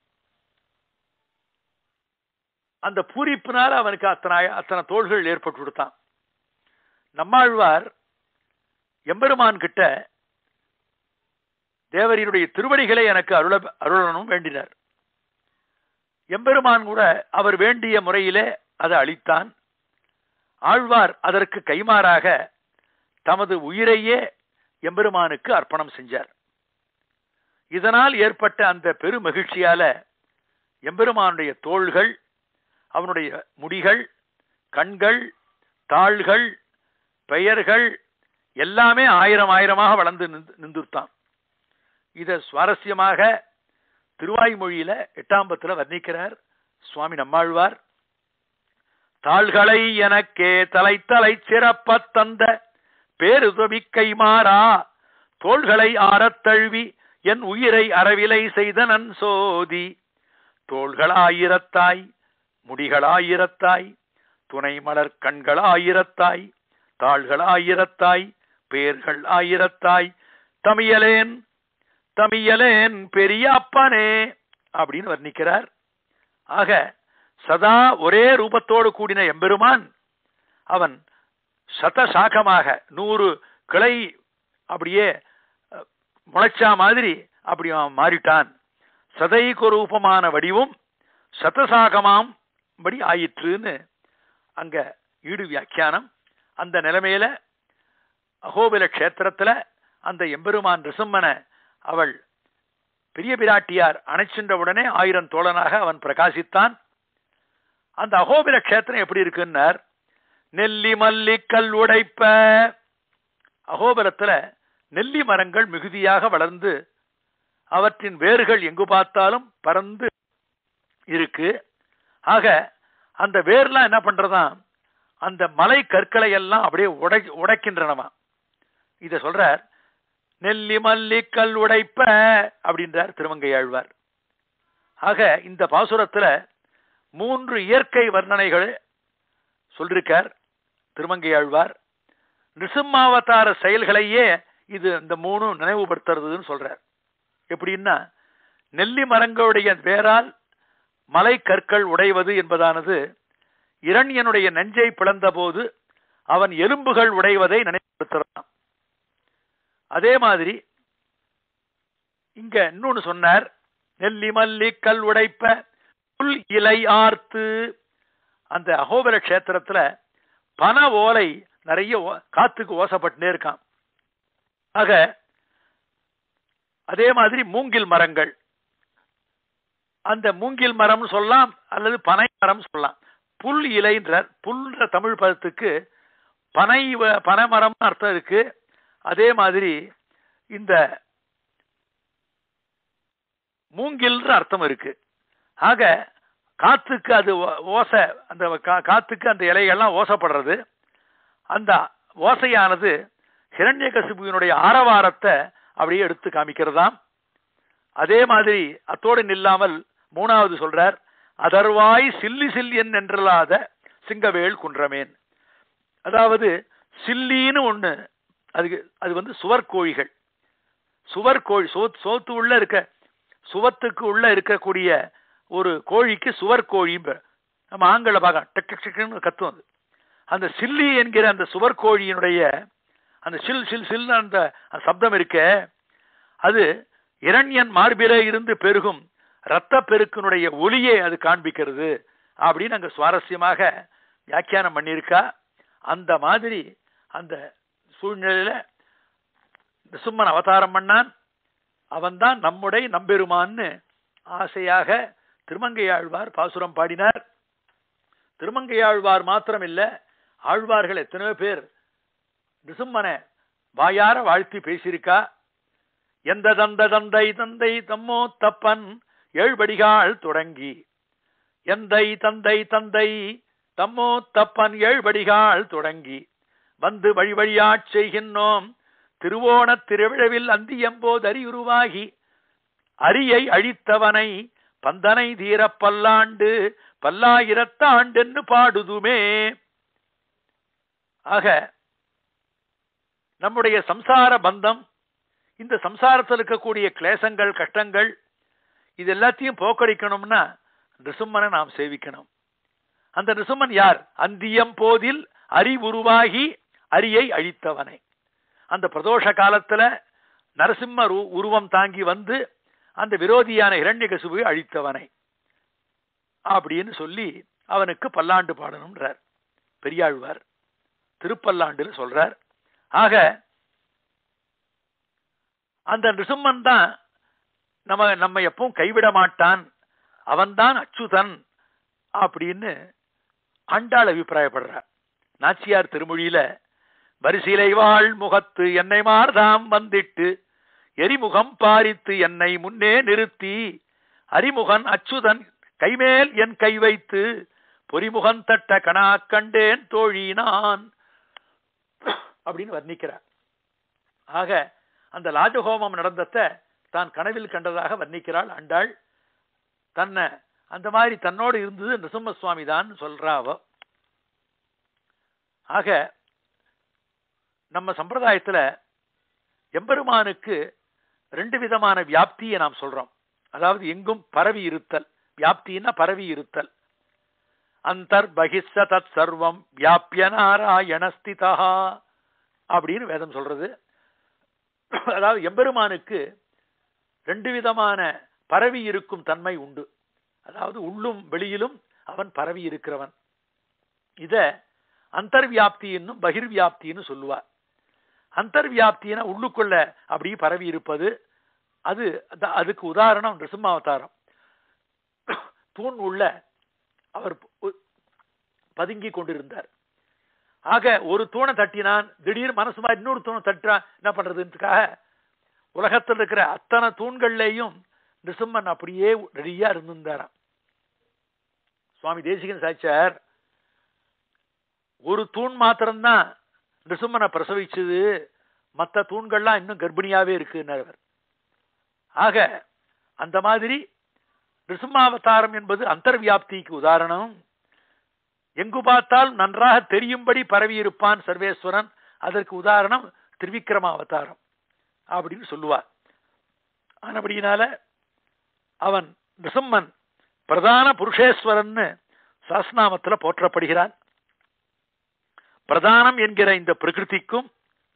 அந்த பூரிப்பினால அவனுக்கு அத்தனை தோள்கள் ஏற்பட்டு கொடுத்தான். நம்மாழ்வார் எம்பெருமான் கிட்ட தேவரினுடைய திருவடிகளை எனக்கு அருளணும் வேண்டினார். எம்பெருமான் கூட அவர் வேண்டிய முறையிலே அதை அளித்தான். ஆழ்வார் அதற்கு கைமாறாக தமது உயிரையே எம்பெருமானுக்கு அர்ப்பணம் செஞ்சார். இதனால் ஏற்பட்ட அந்த பெரு மகிழ்ச்சியால எம்பெருமானுடைய தோள்கள், அவனுடைய முடிகள், கண்கள், தாள்கள், பெயர்கள் எல்லாமே 1000 வளர்ந்து நின்றுத்தான். இத சுவாரஸ்யமாக திருவாய்மொழியில 8ஆம் பத்துல வர்ணிக்கிறார் சுவாமி நம்மாழ்வார். தாள்களை எனக்கே தலை சிறப்ப தந்த பேருதவி கைமாறா தோள்களை ஆறத் தழுவி என் உயிரை அறவிலை செய்த நன் சோதி. தோள்களாயிரத்தாய் முடிகளாயிரத்தாய் துணை மலர் கண்களாயிரத்தாய் தாள்களாயிரத்தாய் பேர்கள் ஆயிரத்தாய் தமியலேன் தமியலேன் பெரிய அப்பனே அப்படின்னு வர்ணிக்கிறார். ஆக சதா ஒரே ரூபத்தோடு கூடின எம்பெருமான் அவன் சதசாகமாக 100 கிளை அப்படியே முளைச்சா மாதிரி அப்படி மாறிட்டான். சதைக்கு ரூபமான வடிவும் சதசாகமாம் படி ஆயிற்றுன்னு அங்க ஈடு வியாக்கியானம். அந்த நிலைமையில அகோபில கஷேத்திரத்துல அந்த எம்பெருமான் நிருசிம்மனை அவள் பெரிய பிராட்டியார் அணைச்சென்ற உடனே 1000 தோழனாக அவன் பிரகாசித்தான். அந்த அகோபில கஷேத்திரம் எப்படி இருக்குன்னார், நெல்லி மல்லி கல் உடைப்ப. அகோபிலத்துல நெல்லி மரங்கள் மிகுதியாக வளர்ந்து அவற்றின் வேர்கள் எங்கு பார்த்தாலும் பறந்து இருக்கு. ஆக அந்த வேர்லாம் என்ன பண்றதாம், அந்த மலை கற்களை எல்லாம் அப்படியே உடைக்கின்றனவா. இத சொல்றார், நெல்லி மல்லி கல் உடைப்ப அப்படின்றார் திருமங்கையாழ்வார். ஆக இந்த பாசுரத்துல 3 இயற்கை வர்ணனைகள் சொல்லிருக்கார் திருமங்கையாழ்வார். நிருசிம்மாவதார செயல்களையே இது இந்த 3 நினைவுபடுத்துறதுன்னு சொல்றார். எப்படின்னா, நெல்லி மரங்களுடைய வேரால் மலை கற்கள் உடைவது என்பதானது இரண்யனுடைய நெஞ்சை பிளந்த போது அவன் எலும்புகள் உடைவதை நினைவுபடுத்துறான். அதே மாதிரி இங்க இன்னொன்னு சொன்னார், நெல்லி மல்லி கல் உடைப்ப புல் இலை ஆர்த்து. அந்த அகோபர கஷேத்திரத்துல பன ஓலை நிறைய காத்துக்கு ஓசப்பட்டுனே இருக்கான். ஆக அதே மாதிரி மூங்கில் மரங்கள், அந்த மூங்கில் மரம் சொல்லலாம் அல்லது பனை மரம் சொல்லலாம். புல் இலைன்றார். புல்ன்ற தமிழ் பதத்துக்கு பனை மரம் அர்த்தம் இருக்கு. அதே மாதிரி இந்த மூங்கில்ன்ற அர்த்தம் இருக்கு. ஆக காத்துக்கு அது ஓசை, அந்த காத்துக்கு அந்த இலைகள்லாம் ஓசைப்படுறது. அந்த ஓசையானது ஹிரண்யகசிபுவினுடைய ஆரவாரத்தை அப்படியே எடுத்து காமிக்கிறதாம். அதே மாதிரி அத்தோடு நில்லாமல் 3வது சொல்றார், அதர்வாய் சில்லி சில்லியன் என்றலாத சிங்கவேல் குன்றமேன். அதாவது சில்லின்னு ஒண்ணு, அது வந்து சுவர்கோழிகள். சுவர்கோழி சோத்து உள்ள இருக்க, சுவத்துக்கு உள்ள இருக்கக்கூடிய ஒரு கோழிக்கு சுவர்கோழி. நம்ம ஆண்களை பார்க்க டக் டக் டக்குன்னு கத்தும். அது அந்த சில்லி என்கிற அந்த சுவர்கோழியினுடைய அந்த சில் சில் சில் அந்த சப்தம் இருக்க, அது இரண்யன் மார்பிலே இருந்து பெருகும் இரத்த பெருக்கினுடைய ஒளியை அது காண்பிக்கிறது அப்படின்னு அங்க சுவாரஸ்யமாக வியாக்கியானம் பண்ணியிருக்கா. அந்த மாதிரி அந்த சூழ்நிலையில நிருசிம்மன் அவதாரம் பண்ணான். அவன்தான் நம்முடைய நம்பெருமான்னு ஆசையாக திருமங்கையாழ்வார் பாசுரம் பாடினார். திருமங்கையாழ்வார் மாத்திரம் இல்ல, ஆழ்வார்கள் எத்தனையோ பேர் நிருசிம்மனை வாயார வாழ்த்தி பேசியிருக்கா. எந்த தந்த தந்தை தந்தை தம்மோ தப்பன் ஏழ்படிகால் தொடங்கி, எந்தை தந்தை தந்தை தம்மோ தப்பன் ஏழ்படிகால் தொடங்கி, வந்து வழி வழியாட் செய்கின்றோம் திருவோண திருவிழவில் அந்தியம்போது அரியுருவாகி, அரியை அழித்தவனை பந்தனை தீர பல்லாண்டு பல்லாயிரத்தாண்டென்று பாடுதுமே. ஆக நம்முடைய சம்சார பந்தம், இந்த சம்சாரத்தில் இருக்கக்கூடிய கிளேசங்கள் கஷ்டங்கள் இது எல்லாத்தையும் போக்கடிக்கணும்னா நிருசிம்மனை நாம் சேவிக்கணும். அந்த நிருசிம்மன் யார்? அந்தியம் போதில் அரி உருவாகி அரியை அழித்தவனை. அந்த பிரதோஷ காலத்துல நரசிம்ம உருவம் தாங்கி வந்து அந்த விரோதியான ஹிரண்யகசிபுவை அழித்தவனை அப்படின்னு சொல்லி அவனுக்கு பல்லாண்டு பாடணும்ன்றார் பெரியாழ்வார். திருப்பல்லாண்டுன்னு சொல்றார். ஆக அந்த நிருசிம்மன் தான் நம்ம எப்பவும் கைவிட மாட்டான், அவன்தான் அச்சுதன் அப்படின்னு ஆண்டாள் அபிப்பிராயப்படுறார். நாச்சியார் திருமொழியில வரிசிலை வாழ் முகத்து என்னை மார்தாம் வந்திட்டு எரிமுகம் பாரித்து என்னை முன்னே நிறுத்தி அரிமுகன் அச்சுதன் கைமேல் என் கை வைத்து பொறிமுகன் தட்ட கணா கண்டேன் தோழினான் அப்படின்னு வர்ணிக்கிறார். ஆக அந்த லாஜஹோமம் நடந்ததை தான் கனவில் கண்டதாக வர்ணிக்கிறாள் ஆண்டாள். தன்னை அந்த மாதிரி தன்னோடு இருந்தது நிருசிம்ம சுவாமி தான் சொல்றாவோ. ஆக நம்ம சம்பிரதாயத்துல எம்பெருமானுக்கு 2 விதமான வியாப்தியை நாம் சொல்றோம். அதாவது எங்கும் பரவி இருத்தல். வியாப்தின்னா பரவி இருத்தல். அந்தர் பகிஸ்ஸ தத் சர்வம் வியாபிய நாராயணஸ்திதா அப்படின்னு வேதம் சொல்றது. அதாவது எம்பெருமானுக்கு 2 விதமான பரவி இருக்கும் தன்மை உண்டு. அதாவது உள்ளும் வெளியிலும் அவன் பரவி இருக்கிறவன். இத அந்தர்வியாப்தின்னும் பகிர்வியாப்தின்னு சொல்லுவார். அந்தர்வியாப்தினா உள்ளுக்குள்ள அப்படி பரவி இருப்பது. அதுக்கு உதாரணம் நிருசிம்மாவதாரம். தூண் உள்ள அவர் பதுங்கி கொண்டிருந்தார். ஆக ஒரு தூணை தட்டினான், திடீர் மனசு மாதிரி இன்னொரு தூணை தட்டுறான், என்ன பண்றதுக்காக உலகத்தில் இருக்கிற அத்தனை தூண்கள்லேயும் நிருசிம்மன் அப்படியே ரெடியா இருந்திருந்தாராம். சுவாமி தேசிகன் சாச்சார் ஒரு தூண் மாத்திரம்தான் நிருசிம்மனை பிரசவிச்சது, மற்ற தூண்கள்லாம் இன்னும் கர்ப்பிணியாவே இருக்குன்னார். ஆக அந்த மாதிரி நிருசிம்மாவதாரம் என்பது அந்தர்வியாப்திக்கு உதாரணம். எங்கு பார்த்தால் நன்றாக தெரியும்படி பரவி இருப்பான் சர்வேஸ்வரன், அதற்கு உதாரணம் திருவிக்கிரமாவதாரம் அப்படின்னு சொல்லுவார். ஆனபடியினால அவன் நிருசிம்மன் பிரதான புருஷேஸ்வரன் சஹஸ்ரநாமத்துல போற்றப்படுகிறான். பிரதானம் என்கிற இந்த பிரகிருதிக்கும்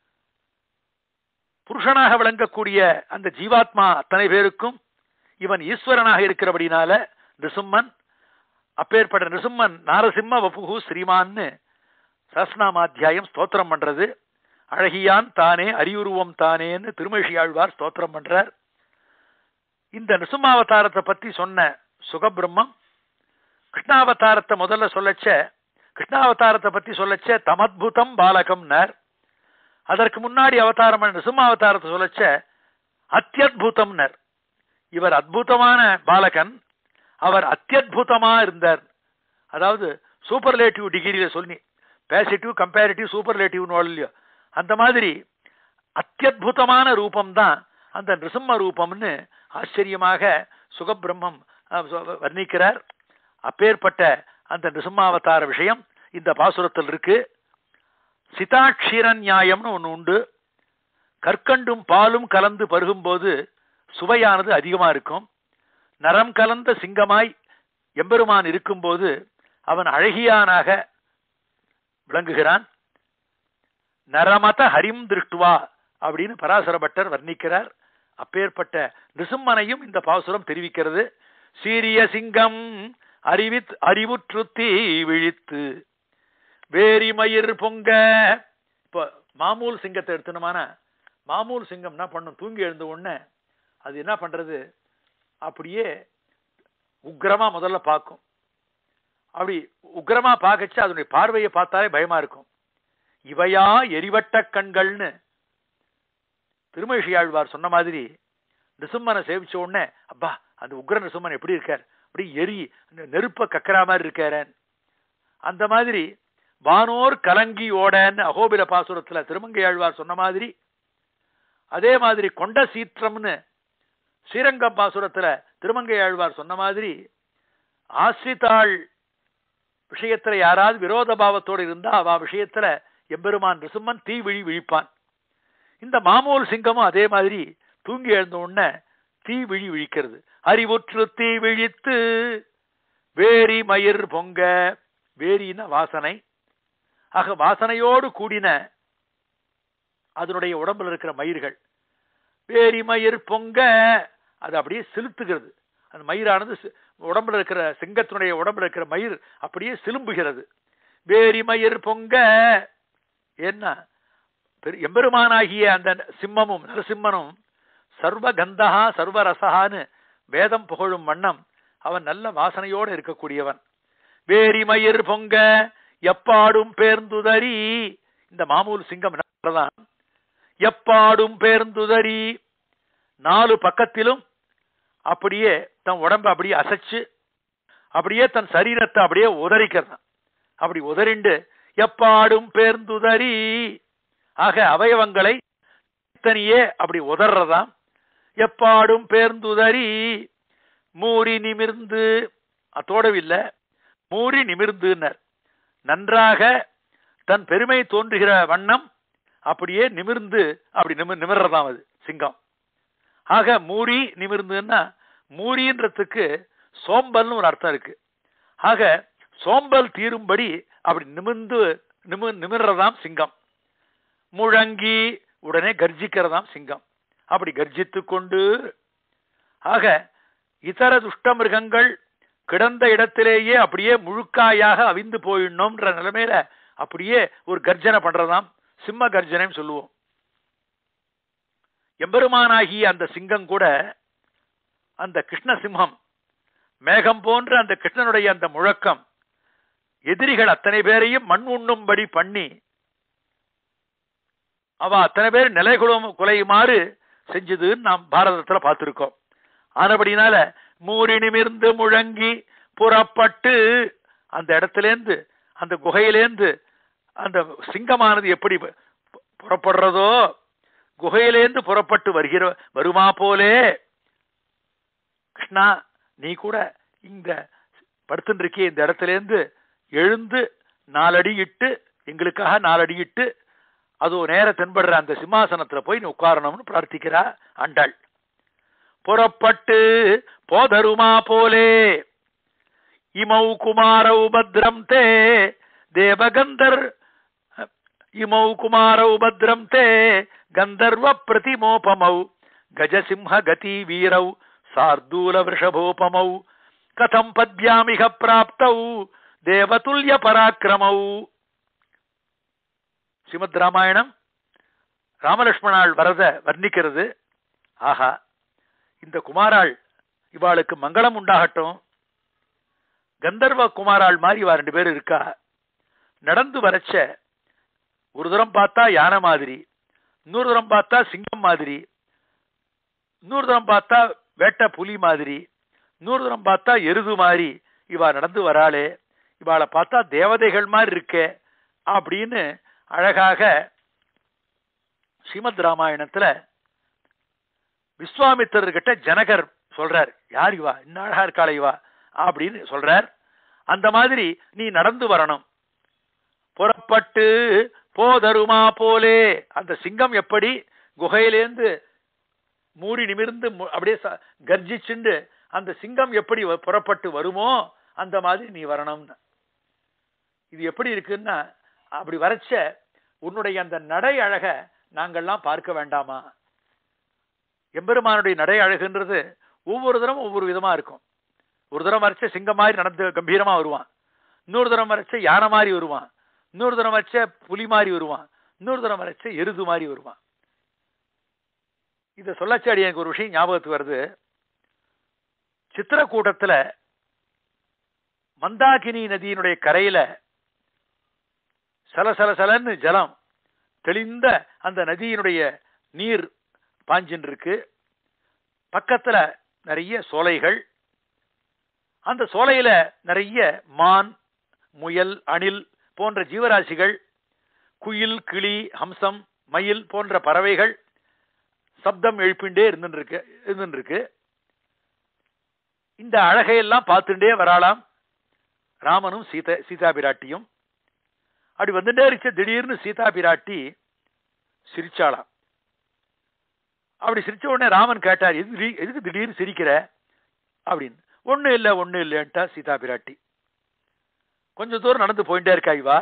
புருஷனாக விளங்கக்கூடிய அந்த ஜீவாத்மா அத்தனை பேருக்கும் இவன் ஈஸ்வரனாக இருக்கிறபடினால நிருசிம்மன், அப்பேற்பட்ட நிருசிம்மன் நாரசிம்ம வபுகு ஸ்ரீமான்னு சஹஸ்ரநாமாத்தியாயம் ஸ்தோத்திரம் பண்றது. அழகியான் தானே அரியுருவம் தானேன்னு திருமழியாழ்வார் ஸ்தோத்திரம் பண்றார். இந்த நிருசிம்மாவதாரத்தை பத்தி சொன்ன சுகபிரம்மம் கிருஷ்ணாவதாரத்தை முதல்ல சொல்லச்ச, கிருஷ்ணாவதாரத்தை பத்தி சொல்லச்ச தமத்புதம் பாலகம்னார். அதற்கு முன்னாடி அவதாரம் நிருசிம்மாவதாரத்தை சொல்லச்ச அத்தியுதம்னர். இவர் அத்புதமான பாலகன், அவர் அத்தியுதமா இருந்தார். அதாவது சூப்பர்லேட்டிவ் டிகிரியில சொல்லி பாசிட்டிவ் கம்பேரிட்டிவ் சூப்பர்லேட்டிவ்னு இல்லையோ அந்த மாதிரி அத்தியுதமான ரூபம் தான் அந்த நிருசிம்ம ரூபம்னு ஆச்சரியமாக சுகபிரம்மம் வர்ணிக்கிறார். அப்பேற்பட்ட அந்த நிருசிம்மாவதார விஷயம் இந்த பாசுரத்தில் இருக்கு. சிதாட்சிர நியாயம்னு ஒன்று உண்டு. கற்கண்டும் பாலும் கலந்து பருகும்போது சுவையானது அதிகமா இருக்கும். நரம் கலந்த சிங்கமாய் எம்பெருமான் இருக்கும்போது அவன் அழகியானாக விளங்குகிறான். நரமத ஹரிம் திருஷ்டுவா அப்படின்னு பராசர பட்டர் வர்ணிக்கிறார். அப்பேற்பட்ட நிருசிம்மனையும் இந்த பாசுரம் தெரிவிக்கிறது. சீரிய சிங்கம் அறிவுற்று தீ விழித்து வேரிமயிர் பொங்க. இப்போ மாமூல் சிங்கத்தை எடுத்தணுமான மாமூல் சிங்கம் என்ன பண்ணும், தூங்கி எழுந்த உடனே அது என்ன பண்றது, அப்படியே உக்கிரமா முதல்ல பார்க்கும். அப்படி உக்கிரமா பார்க்கச்சு அதனுடைய பார்வையை பார்த்தாலே பயமா இருக்கும். இவையா எரிவட்ட கண்கள்னு திருமழியாழ்வார் சொன்ன மாதிரி நிருசிம்மனை சேவிச்ச உடனே அப்பா அந்த உக்ர நிருசிம்மன் எப்படி இருக்கார், அப்படி எரி நெருப்ப கக்கற மாதிரி இருக்காரன். அந்த மாதிரி வானோர் கலங்கி ஓடன்னு அகோபில பாசுரத்துல திருமங்கையாழ்வார் சொன்ன மாதிரி, அதே மாதிரி கொண்ட சீற்றம்னு ஸ்ரீரங்கம் பாசுரத்துல திருமங்கையாழ்வார் சொன்ன மாதிரி, ஆசிரித்தாள் விஷயத்துல யாராவது விரோத பாவத்தோடு இருந்தா அவ விஷயத்துல எம்பெருமான் நிருசிம்மன் தீ விழிப்பான். இந்த மாமூல் சிங்கமும் அதே மாதிரி தூங்கி எழுந்த உடனே தீ விழிக்கிறது. அறிவுற்று தீ விழித்து வேரி மயிர் பொங்க. வேரின வாசனை, ஆக வாசனையோடு கூடின அதனுடைய உடம்புல இருக்கிற மயிர்கள் வேரி மயிர் பொங்க, அது அப்படியே செலுத்துகிறது. அந்த மயிரானது உடம்புல இருக்கிற சிங்கத்தினுடைய உடம்புல இருக்கிற மயிர் அப்படியே சிலும்புகிறது. வேரி மயிர் பொங்க. என்ன எம்பெருமானாகிய அந்த சிம்மமும் நரசிம்மனும் சர்வகந்தகா சர்வரசகான்னு வேதம் புகழும் வண்ணம் அவன் நல்ல வாசனையோடு இருக்கக்கூடியவன். வேரிமயிர் பொங்க எப்பாடும் பேர்ந்துதறி. இந்த மாமூல் சிங்கம் தான் எப்பாடும் பேர்ந்துதறி, நாலு பக்கத்திலும் அப்படியே தன் உடம்பை அப்படியே அசைச்சு அப்படியே தன் சரீரத்தை அப்படியே உதறிக்கிறான். அப்படி உதறிண்டு எப்பாடும் பேர்ந்துதறி, ஆக அவயவங்களை தனியே அப்படி உதறதாம். எப்பாடும் பேர்ந்துதறி மூறி நிமிர்ந்து, அதோடவில்லை மூறி நிமிர்ந்துனர், நன்றாக தன் பெருமை தோன்றுகிற வண்ணம் அப்படியே நிமிர்ந்து அப்படி நிமிர்றதாம் அது சிங்கம். ஆக மூறி நிமிர்ந்துன்னா மூறின்றதுக்கு சோம்பல்னு ஒரு அர்த்தம் இருக்கு. ஆக சோம்பல் தீரும்படி அப்படி நிமிர்றதாம் சிங்கம். முழங்கி உடனே கர்ஜிக்கிறதாம் சிங்கம். அப்படி கர்ஜித்து கொண்டு, ஆக இதர துஷ்ட மிருகங்கள் கிடந்த இடத்திலேயே அப்படியே முழுக்காயாக அவிந்து போயிடணும்ன்ற நிலைமையில அப்படியே ஒரு கர்ஜனை பண்றதாம், சிம்ம கர்ஜனைன்னு சொல்லுவோம். எம்பெருமானாகிய அந்த சிங்கம் கூட அந்த கிருஷ்ண சிம்மம் மேகம் போன்ற அந்த கிருஷ்ணனுடைய அந்த முழக்கம் எதிரிகள் அத்தனை பேரையும் மண் உண்ணும்படி பண்ணி அவ அத்தனை பேர் நிலை குலையுமாறு செஞ்சதுன்னு நாம் பாரதத்துல பார்த்திருக்கோம். ஆனபடினால மூறி நிமிர்ந்து முழங்கி புறப்பட்டு அந்த இடத்திலேந்து அந்த குகையிலேந்து அந்த சிங்கமானது எப்படி புறப்படுறதோ குகையிலேந்து புறப்பட்டு வருமா போலே கிருஷ்ணா நீ கூட இங்க படுத்துட்டு இருக்கே இந்த இடத்திலேந்து எழுந்து 4 அடி இட்டு எங்களுக்காக 4 அடி இட்டு அதோ நேர தென்படுற அந்த சிம்மாசனத்துல போய் நீ உட்காரணும்னு பிரார்த்திக்கிறா ஆண்டாள். புறப்பட்டு போதருமா போலே இமௌ குமாரௌ பத்ரம் தே தேவகந்தர் இமௌ குமாரௌ பத்ரம் தே கந்தர்வ பிரதிமோபமௌ கஜசிம்ஹ கதி வீரௌ சார்தூல விஷபோபமௌ கதம் பத்யாமிக பிராப்தௌ தேவதுல்ய பராக்கிரமௌ. ஸ்ரீமத் ராமாயணம் ராமலட்சுமணாள் வரத வர்ணிக்கிறது. ஆஹா, இந்த குமாராள் இவாளுக்கு மங்களம் உண்டாகட்டும். கந்தர்வ குமாராள் மாதிரி இவா 2 பேர் இருக்கா. நடந்து வரச்ச ஒரு தரம் பார்த்தா யானை மாதிரி, இன்னொரு தரம் பார்த்தா சிங்கம் மாதிரி, இன்னொரு தரம் பார்த்தா வேட்ட புலி மாதிரி, இன்னொரு தரம் பார்த்தா எருது மாதிரி இவா நடந்து வராளே, இவாளை பார்த்தா தேவதைகள் மாதிரி இருக்கே அப்படின்னு அழகாக ஸ்ரீமத் ராமாயணத்துல விஸ்வாமித்திரர்கிட்ட ஜனகர் சொல்றார், யார் இவா, இன்னும் அழகா இருக்காளே இவா அப்படின்னு சொல்றார். அந்த மாதிரி நீ நடந்து வரணும். புறப்பட்டு போதருமா போலே அந்த சிங்கம் எப்படி குகையிலேந்து மூடி நிமிர்ந்து அப்படியே கர்ஜிச்சுண்டு அந்த சிங்கம் எப்படி புறப்பட்டு வருமோ அந்த மாதிரி நீ வரணும்னு. இது எப்படி இருக்குன்னா, அப்படி வரைச்ச உன்னுடைய அந்த நடை அழக நாங்கள்லாம் பார்க்க வேண்டாமா? எம்பெருமானுடைய நடை அழகுன்றது ஒவ்வொரு தரம் ஒவ்வொரு விதமா இருக்கும். ஒரு தரம் வரைச்ச சிங்கம் மாதிரி நடந்து கம்பீரமா வருவான், இன்னொரு தரம் வரைச்ச யானை மாதிரி வருவான், இன்னொரு தரம் வரைச்ச புலி மாதிரி வருவான், இன்னொரு தரம் வரைச்ச எருது மாதிரி வருவான். இதை சொல்லச்சாடி எனக்கு ஒரு விஷயம் ஞாபகத்துக்கு வருது. சித்திரக்கூட்டத்துல மந்தாகினி நதியினுடைய கரையில சலசலசலன்னு ஜலம் தெளிந்த அந்த நதியினுடைய நீர் பாஞ்சின் இருக்கு. பக்கத்துல நிறைய சோலைகள், அந்த சோலையில நிறைய மான், முயல், அணில் போன்ற ஜீவராசிகள், குயில், கிளி, ஹம்சம், மயில் போன்ற பறவைகள் சப்தம் எழுப்பிண்டே இருந்துருக்கு. இந்த அழகையெல்லாம் பார்த்துட்டே வராளாம் ராமனும் சீதா பிராட்டியும். அப்படி வந்துட்டே இருக்க திடீர்னு சீதா பிராட்டி சிரிச்சாளாம். அப்படி சிரிச்ச உடனே ராமன் கேட்டார், எதுக்கு திடீர்னு சிரிக்கிற அப்படின்னு. ஒண்ணு இல்லைன்ட்டா சீதா பிராட்டி. கொஞ்சம் தூரம் நடந்து போயிட்டே இருக்கா இவா.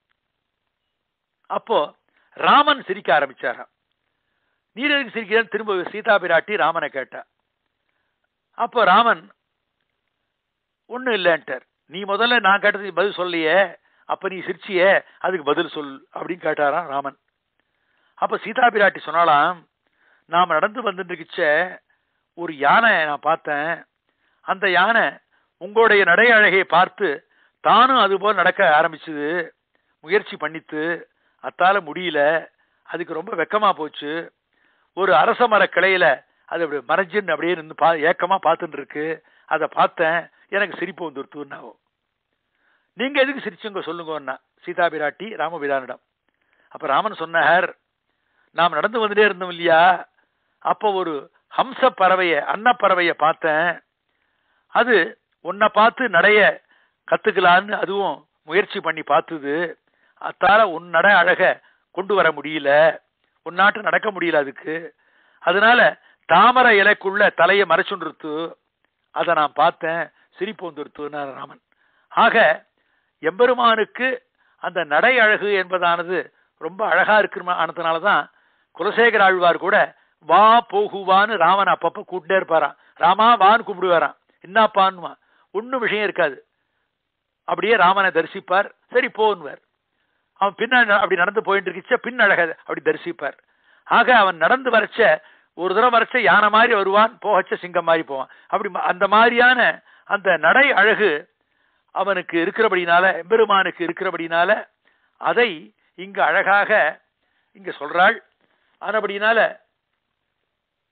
அப்போ ராமன் சிரிக்க ஆரம்பிச்சாராம். நீர் எதுக்கு சிரிக்கிறேன்னு திரும்ப சீதா பிராட்டி ராமனை கேட்டா. அப்போ ராமன் ஒண்ணு இல்லைன்ட்டார். நீ முதல்ல நான் கேட்டது பதில் சொல்லியே, அப்ப நீ சிரிச்சியே, அதுக்கு பதில் சொல் அப்படின்னு கேட்டாராம் ராமன். அப்ப சீதா பிராட்டி சொன்னாலாம், நாம நடந்து வந்துருக்கிச்ச ஒரு யானை நான் பார்த்தேன். அந்த யானை உங்களுடைய நடை அழகையை பார்த்து தானும் அதுபோல் நடக்க ஆரம்பிச்சது. முயற்சி பண்ணித்து, அத்தால முடியல, அதுக்கு ரொம்ப வெக்கமா போச்சு. ஒரு அரச மர கிளையில அது அப்படி மறைஞ்சின்னு அப்படியே நின்று ஏக்கமா பார்த்துட்டு இருக்கு. அதை பார்த்தேன், எனக்கு சிரிப்பு வந்துருத்துன்னாவோ. நீங்க எதுக்கு சிரிச்சுங்க சொல்லுங்கன்னா சீதா பிராட்டி ராமபிரானிடம். அப்ப ராமன் சொன்னார், நாம் நடந்து வந்துட்டே இருந்தோம் இல்லையா, அப்போ ஒரு ஹம்ச பறவைய அன்னப்பறவைய பார்த்தேன். அது உன்னை பார்த்து நடைய கத்துக்கலான்னு அதுவும் முயற்சி பண்ணி பார்த்தது. அத்தால உன் நட அழக கொண்டு வர முடியல, உன் நாட்டு நடக்க முடியல அதுக்கு. அதனால தாமரை இலைக்குள்ள தலையை மறைச்சுருத்து. அதை நான் பார்த்தேன், சிரிப்பு வந்துருத்துன்னா ராமன். ஆக எம்பெருமானுக்கு அந்த நடை அழகு என்பதானது ரொம்ப அழகா இருக்கிறதுனாலதான் குலசேகர ஆழ்வார் கூட வா போகுவான்னு ராமன் அப்பப்ப கூப்பிட்டே இருப்பாராம். ராமா வான்னு கூப்பிடுவாராம். என்னப்பான்மா, ஒன்னும் விஷயம் இருக்காது. அப்படியே ராமனை தரிசிப்பார். சரி போன்வார். அவன் பின்ன அப்படி நடந்து போயிட்டு இருக்கிச்ச பின் அழக அப்படி தரிசிப்பார். ஆக அவன் நடந்து வரைச்ச ஒரு தடவை வரைச்ச யானை மாதிரி வருவான், போகச்ச சிங்கம் மாதிரி போவான். அப்படி அந்த மாதிரியான அந்த நடை அழகு அவனுக்கு இருக்கிறபடினால, எம்பெருமானுக்கு இருக்கிறபடினால அதை இங்கு அழகாக இங்க சொல்றாள். ஆனபடினால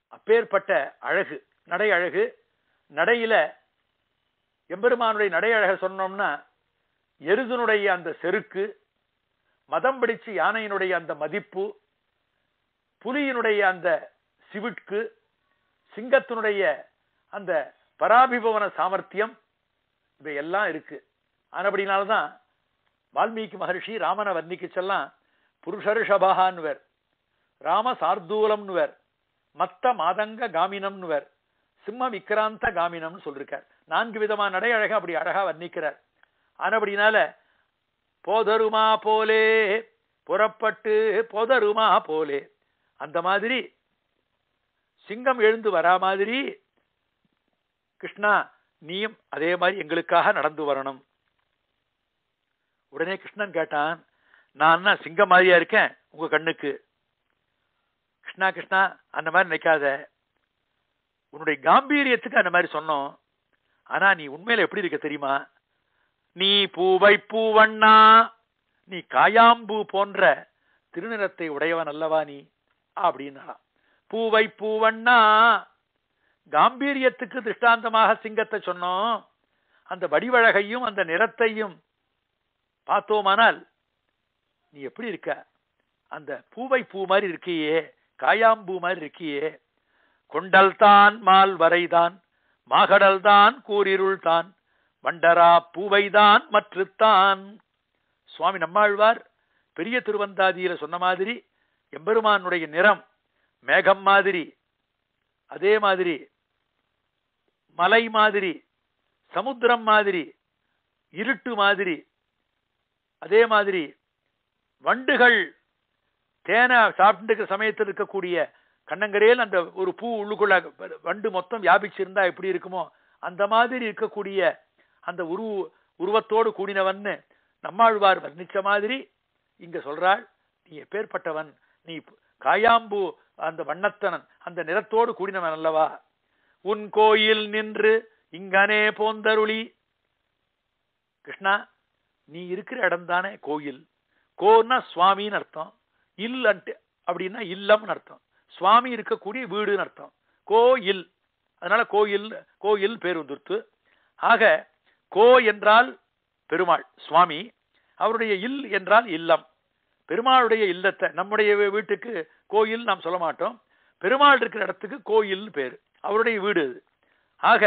அப்பேற்பட்ட அழகு, நடை அழகு. நடையில எம்பெருமானுடைய நடை அழக சொன்னோம்னா, எருதனுடைய அந்த செருக்கு, மதம் பிடிச்சு யானையினுடைய அந்த மதிப்பு, புலியினுடைய அந்த சிவிட்கு, சிங்கத்தினுடைய அந்த பராபிபவன சாமர்த்தியம், இவையெல்லாம் இருக்கு. ஆனபடினால்தான் வால்மீகி மகர்ஷி ராமனை வர்ணிக்கச்செல்லாம் புருஷர்ஷபான்வர், ராம சார்தூலம்னுவர், மத்த மாதங்க காமினம்னுவர், சிம்ம விக்ராந்த காமினம்னு சொல்லிருக்கார். 4 விதமான நடை அழக அப்படி அழகா வர்ணிக்கிறார். ஆனபடினால போதருமா போலே, புறப்பட்டு போதருமா போலே, அந்த மாதிரி சிங்கம் எழுந்து வரா மாதிரி கிருஷ்ணா நீயும் அதே மாதிரி எங்களுக்காக நடந்து வரணும். உடனே கிருஷ்ணன் கேட்டான், நான் சிங்கம் மாதிரியா இருக்கேன் உங்க கண்ணுக்கு? கிருஷ்ணா கிருஷ்ணா அந்த மாதிரி நினைக்காத, உன்னுடைய காம்பீரியத்துக்கு அந்த மாதிரி சொன்னோம். ஆனா நீ உண்மையில எப்படி இருக்க தெரியுமா? நீ பூவை பூவண்ணா, நீ காயாம்பூ போன்ற திருநிறத்தை உடையவன் அல்லவா நீ அப்படின்னா. பூவை பூவண்ணா, காம்பீரியத்துக்கு திருஷ்டாந்தமாக சிங்கத்தை சொன்னோம். அந்த வடிவழகையும் அந்த நிறத்தையும் பார்த்தோமானால் நீ எப்படி இருக்க? அந்த பூவை பூ மாதிரி இருக்கியே, காயாம்பூ மாதிரி இருக்கியே. கொண்டல் தான் மால் வரைதான், மாகடல் தான் கூரிருள் தான், வண்டரா பூவைதான் மற்றுத்தான். சுவாமி நம்மாழ்வார் பெரிய திருவந்தாதியில சொன்ன மாதிரி எம்பெருமானுடைய நிறம் மேகம் மாதிரி, அதே மாதிரி மலை மாதிரி, சமுத்திரம் மாதிரி, இருட்டு மாதிரி, அதே மாதிரி வண்டுகள் தேனை சாப்பிட்டு சமயத்தில் இருக்கக்கூடிய கண்ணங்கரையில் அந்த ஒரு பூ உள்ளுக்குள்ள வண்டு மொத்தம் வியாபிச்சிருந்தா எப்படி இருக்குமோ அந்த மாதிரி இருக்கக்கூடிய அந்த உருவத்தோடு கூடினவன் நம்மாழ்வார் வர்ணிச்ச மாதிரி இங்க சொல்றாள். நீ எப்பேற்பட்டவன்? நீ காயாம்பூ அந்த வண்ணத்தனன், அந்த நிறத்தோடு கூடினவன் அல்லவா? உன் கோயில் நின்று இங்கனே போந்தருளி. கிருஷ்ணா நீ இருக்கிற இடம் தானே கோயில். கோன்னா சுவாமின்னு அர்த்தம், இல் அப்படின்னா இல்லம்னு அர்த்தம், சுவாமி இருக்கக்கூடிய வீடுன்னு அர்த்தம், கோயில். அதனால கோயில் கோயில் பேர் வந்துருத்து. ஆக கோ என்றால் பெருமாள் சுவாமி, அவருடைய இல் என்றால் இல்லம். பெருமாளுடைய இல்லத்தை, நம்முடைய வீட்டுக்கு கோயில் நாம் சொல்ல மாட்டோம், பெருமாள் இருக்கிற இடத்துக்கு கோயில் பேரு, அவருடைய வீடு அது. ஆக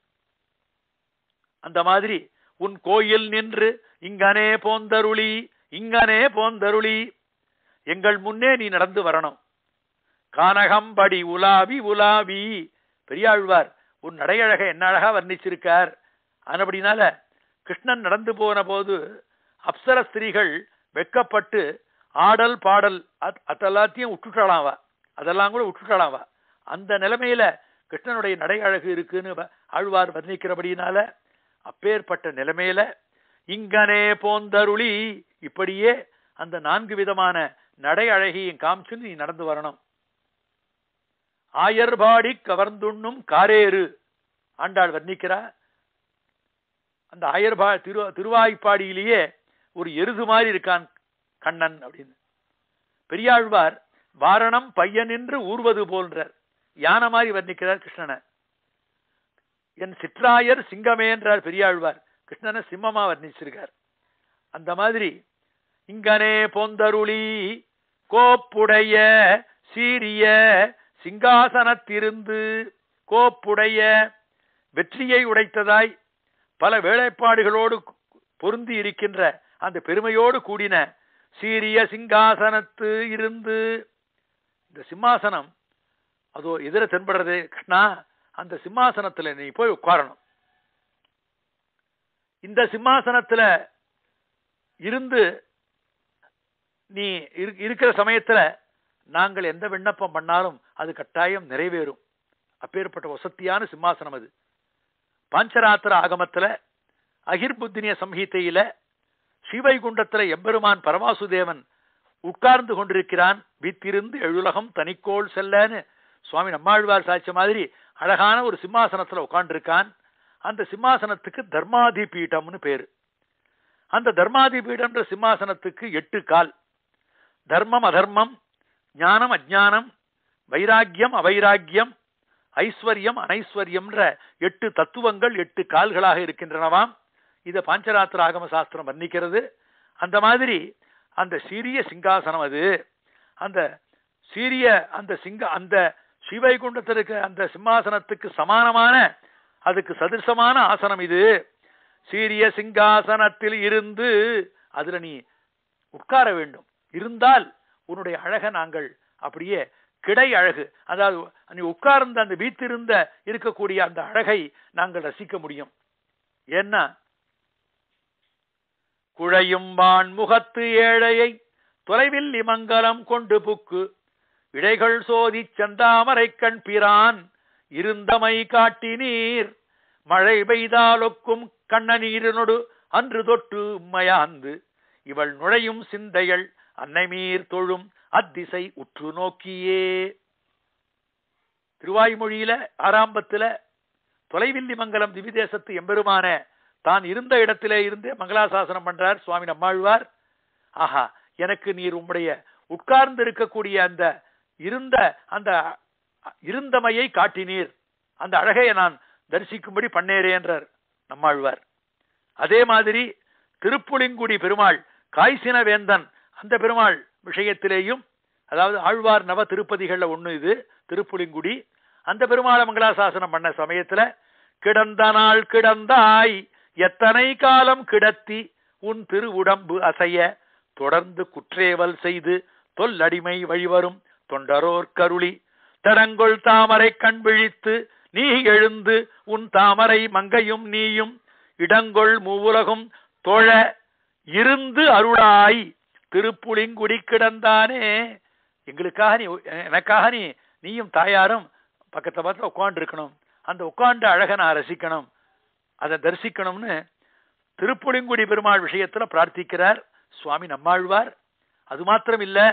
அந்த மாதிரி உன் கோயில் நின்று இங்கனே போந்தருளி, இங்கனே போந்தருளி, எங்கள் முன்னே நீ நடந்து வரணும். கானகம்படி உலாவி உலாவி. பெரியாழ்வார் உன் நடையழக என்ன அழகா வர்ணிச்சிருக்கார். ஆனபடினால கிருஷ்ணன் நடந்து போன போது அப்சர ஸ்திரீகள் வெக்கப்பட்டு ஆடல் பாடல் அதெல்லாத்தையும் விட்டுட்டாளாவா, அதெல்லாம் கூட விட்டுட்டாளாவா. அந்த நிலைமையில கிருஷ்ணனுடைய நடை அழகு இருக்குன்னு ஆழ்வார் வர்ணிக்கிறபடினால அப்பேற்பட்ட நிலைமையில இங்கனே போந்தருளி, இப்படியே அந்த 4 விதமான நடை அழகியும் காமிச்சுன்னு நீ நடந்து வரணும். ஆயர்பாடி கவர்ந்துண்ணும் காரேறு ஆண்டாள் வர்ணிக்கிறா. அந்த ஆயர்பா திருவாய்ப்பாடியிலேயே ஒரு எருது மாதிரி இருக்கான் கண்ணன் அப்படின்னு. பெரியாழ்வார் வாரணம் பையனின்று ஊர்வது போன்றார், யானை மாதிரி வர்ணிக்கிறார் கிருஷ்ணனை. என் சிற்றாயர் சிங்கமே என்றார் பெரியாழ்வார், கிருஷ்ணனை சிம்மமா வர்ணிச்சிருக்கார். அந்த மாதிரி இங்கனே போந்தருளி கோப்புடைய சீரிய சிங்காசனத்திருந்து, கோப்புடைய வெற்றியை உடைத்ததாய் பல வேலைப்பாடுகளோடு பொருந்தி இருக்கின்ற அந்த பெருமையோடு கூடின சீரிய சிங்காசனத்து இருந்து. இந்த சிம்மாசனம் அதோ எதிர தென்படுறது கிருஷ்ணா, அந்த சிம்மாசனத்துல நீ போய் உட்காரணும். இந்த சிம்மாசனத்துல இருந்து நீ இருக்கிற சமயத்துல நாங்கள் எந்த விண்ணப்பம் பண்ணாலும் அது கட்டாயம் நிறைவேறும். அப்பேற்பட்ட வசத்தியான சிம்மாசனம் அது. பாஞ்சராத்திர ஆகமத்துல அகிர்புத்தினிய சம்ஹிதையில ஸ்ரீவைகுண்டத்துல எம்பெருமான் பரமாசுதேவன் உட்கார்ந்து கொண்டிருக்கிறான். வீத்திருந்து எழுலகம் தனிக்கோள் செல்லன்னு சுவாமி நம்மாழ்வார் சாட்சிய மாதிரி அழகான ஒரு சிம்மாசனத்துல உட்கார்ந்து இருக்கான். அந்த சிம்மாசனத்துக்கு தர்மாதி பீட்டம்னு பேரு. அந்த தர்மாதி பீடம்ன்ற சிம்மாசனத்துக்கு 8 கால். தர்மம் அதர்மம், ஞானம் அஜ்ஞானம், வைராக்கியம் அவைராக்கியம், ஐஸ்வர்யம் அனைஸ்வர்யம்ன்ற 8 தத்துவங்கள் 8 கால்களாக இருக்கின்றனவாம். இதை பாஞ்சராத்திர ஆகம சாஸ்திரம் வர்ணிக்கிறது. அந்த மாதிரி அந்த சீரிய சிங்காசனம் அது, அந்த சீரிய அந்த ஸ்ரீவைகுண்டத்திற்கு அந்த சிம்மாசனத்துக்கு சமானமான, அதுக்கு சதிர்சமான ஆசனம் இது. சீரிய சிங்காசனத்தில் இருந்து அதுல நீ உட்கார வேண்டும். இருந்தால் உன்னுடைய அழக நாங்கள் அப்படியே கிடை அழகு, அதாவது நீ உட்கார்ந்த அந்த வீத்திருந்த இருக்கக்கூடிய அந்த அழகை நாங்கள் ரசிக்க முடியும். ஏன்னா குழையும் வான் முகத்து ஏழையை தொலைவில் இமங்கலம் கொண்டு புக்கு இடைகள் சோதி செந்தாமரை கண் பிரான் இருந்தமை காட்டினீர் மழை பெய்தாலொக்கும் கண்ணநீரினொடு அன்று தொட்டு உம்மையாந்து இவள் நுழையும் சிந்தைகள் அன்னைமீர் தொழும் அத்திசை உற்று நோக்கியே. திருவாய்மொழியில ஆரம்பத்துல தொலைவில்லி மங்கலம் திவிதேசத்து எம்பெருமான தான் இருந்த இடத்திலே இருந்து மங்களாசாசனம் பண்றார் சுவாமி நம்மாழ்வார். ஆஹா, எனக்கு நீர் உம்முடைய உட்கார்ந்து இருக்கக்கூடிய அந்த இருந்தமையை காட்டினீர், அந்த அழகையை நான் தரிசிக்கும்படி பண்ணேறேன்றார் நம்மாழ்வார். அதே மாதிரி திருப்புளிங்குடி பெருமாள் காய்சின வேந்தன் அந்த பெருமாள் விஷயத்திலேயும், அதாவது ஆழ்வார் நவ திருப்பதிகள்ல ஒண்ணு இது திருப்புளிங்குடி. அந்த பெருமாளை மங்களாசாசனம் பண்ண சமயத்துல கிடந்த நாள் கிடந்தாய் எத்தனை காலம் கிடத்தி உன் திரு உடம்பு அசைய தொடர்ந்து குற்றேவல் செய்து தொல்லடிமை வழிவரும் தொண்டரோர் கருளி தடங்கொள் தாமரை கண் விழித்து நீ எழுந்து உன் தாமரை மங்கையும் நீயும் இடங்கொள் மூவுலகும் தொழ இருந்து அருளாய் திருப்புளிங்குடி கிடந்தானே. எங்களுக்காக நீ, எனக்காக நீயும் தாயாரும் பக்கத்துல பார்த்து உட்காந்து இருக்கணும், அந்த உட்கார்ந்த அழகை நான் ரசிக்கணும், அதை தரிசிக்கணும்னு திருப்புளிங்குடி பெருமாள் விஷயத்துல பிரார்த்திக்கிறார் சுவாமி நம்மாழ்வார். அது மாத்திரம் இல்ல,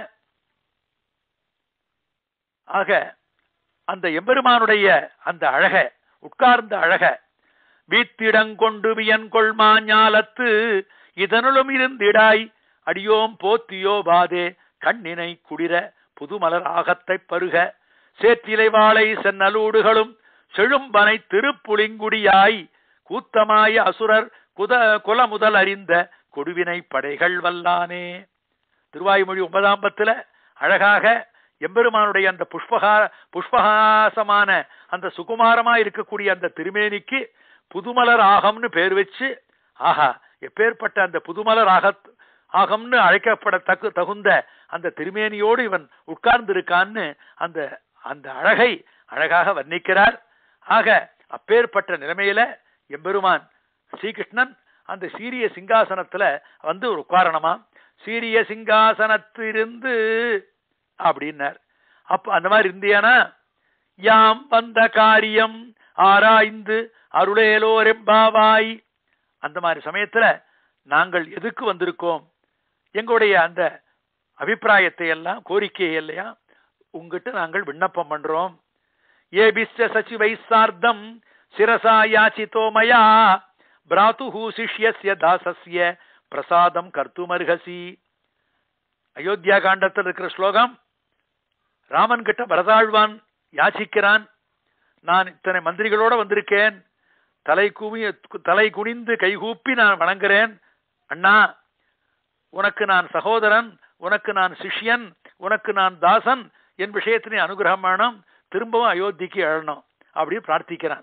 ஆக அந்த எம்பெருமானுடைய அந்த அழக, உட்கார்ந்த அழக வீத்திடங்கொண்டு வியன்கொள் மாஞாலத்து இதனுளும் இருந்திடாய் அடியோம் போத்தியோ பாதே கண்ணினை குடிர புதுமலர் ஆகத்தை பருக சேற்றிலை வாழை சென்னலூடுகளும் செழும்பனை திருப்புளிங்குடியாய் கூத்தமாய அசுரர் குல முதல் அறிந்த கொடுவினை படைகள் வல்லானே. திருவாய்மொழி 9ஆம் பத்துல அழகாக எம்பெருமானுடைய அந்த புஷ்பகாசமான அந்த சுகுமாரமா இருக்கக்கூடிய அந்த திருமேனிக்கு புதுமலர் ஆகம்னு பேர் வச்சு, ஆஹா எப்பேற்பட்ட அந்த புதுமலர் ஆகம்னு அழைக்கப்பட தகுந்த அந்த திருமேனியோடு இவன் உட்கார்ந்து இருக்கான்னு அந்த அந்த அழகை அழகாக வர்ணிக்கிறார். ஆக அப்பேற்பட்ட நிலைமையில எம்பெருமான் ஸ்ரீகிருஷ்ணன் அந்த சீரிய சிங்காசனத்துல வந்து ஒரு உட்காரணமா, சீரிய சிங்காசனத்திலிருந்து அப்படின்னார். அப்ப அந்த மாதிரி இருந்தியானா யாம் வந்த காரியம் ஆராய்ந்து அருளேலோரெம்பாவாய், அந்த மாதிரி சமயத்துல நாங்கள் எதுக்கு வந்திருக்கோம், எங்களுடைய அந்த அபிப்பிராயத்தை எல்லாம் கோரிக்கையை எல்லாம் உங்ககிட்ட நாங்கள் விண்ணப்பம் பண்றோம். ஏபிஸ்ய சச்சிவை சார்த்தம் சிரசா யாச்சிதோமயா பிராதுஹு சிஷ்யஸ்ய தாசஸ்ய பிரசாதம் கர்த்துமர்ஹசி. அயோத்தியா காண்டத்தில் இருக்கிற ஸ்லோகம். ராமன் கிட்ட பரதாழ்வான் யாச்சிக்கிறான், நான் இத்தனை மந்திரிகளோட வந்திருக்கேன், தலை குனிந்து கைகூப்பி நான் வணங்குறேன். அண்ணா, உனக்கு நான் சகோதரன், உனக்கு நான் சிஷ்யன், உனக்கு நான் தாசன், என் விஷயத்தினை அனுகிரகம் வேணும், திரும்பவும் அயோத்திக்கு எழணும் அப்படி பிரார்த்திக்கிறான்.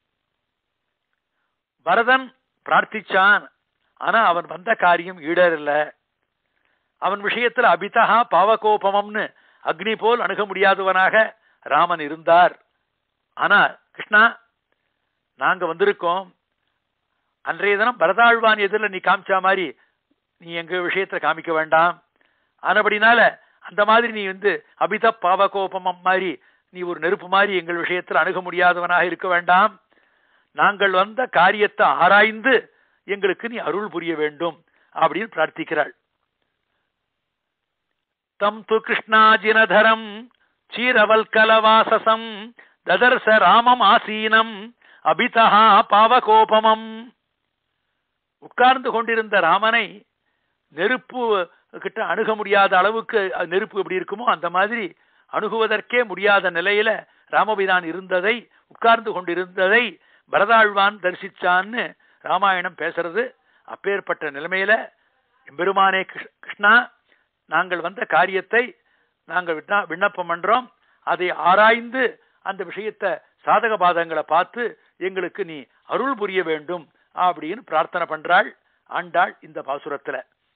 பரதன் பிரார்த்திச்சான், ஆனா அவன் வந்த காரியம் ஈடேறல. அவன் விஷயத்துல அபிதா பாவகோபமம்னு அக்னி போல் அணுக முடியாதவனாக ராமன் இருந்தார். ஆனா கிருஷ்ணா, நாங்க வந்திருக்கோம், அன்றைய தினம் பரதாழ்வான் எதிரில் நீ காமிச்சா மாதிரி நீ எங்க விஷயத்துல காமிக்க வேண்டாம். ஆனபடினால அந்த மாதிரி நீ அபித பாவகோபமம் மாதிரி நீ ஒரு நெருப்பு மாதிரி எங்கள் விஷயத்தில் அணுக முடியாதவனாக இருக்க வேண்டாம். நாங்கள் வந்த காரியத்தை ஆராய்ந்து எங்களுக்கு நீ அருள் புரிய வேண்டும் அப்படின்னு பிரார்த்திக்கிறாள். தம் து கிருஷ்ணாஜினதரம் சீரவல்கலவாசசம் ததர்ச ராமம் ஆசீனம் அபிதா பாவகோபமம். உட்கார்ந்து கொண்டிருந்த ராமனை நெருப்பு கிட்ட அணுக முடியாத அளவுக்கு நெருப்பு எப்படி இருக்குமோ அந்த மாதிரி அணுகுவதற்கே முடியாத நிலையில ராமபிரான் இருந்ததை, உட்கார்ந்து கொண்டிருந்ததை பரதாழ்வான் தரிசிச்சான்னு ராமாயணம் பேசுறது. அப்பேற்பட்ட நிலைமையில எம்பெருமானே கிருஷ்ணா, நாங்கள் வந்த காரியத்தை நாங்கள் விண்ணப்பம் பண்றோம், அதை ஆராய்ந்து அந்த விஷயத்தை சாதக பாதங்களை பார்த்து எங்களுக்கு நீ அருள் புரிய வேண்டும் அப்படின்னு பிரார்த்தனை பண்றாள் ஆண்டாள் இந்த பாசுரத்துல.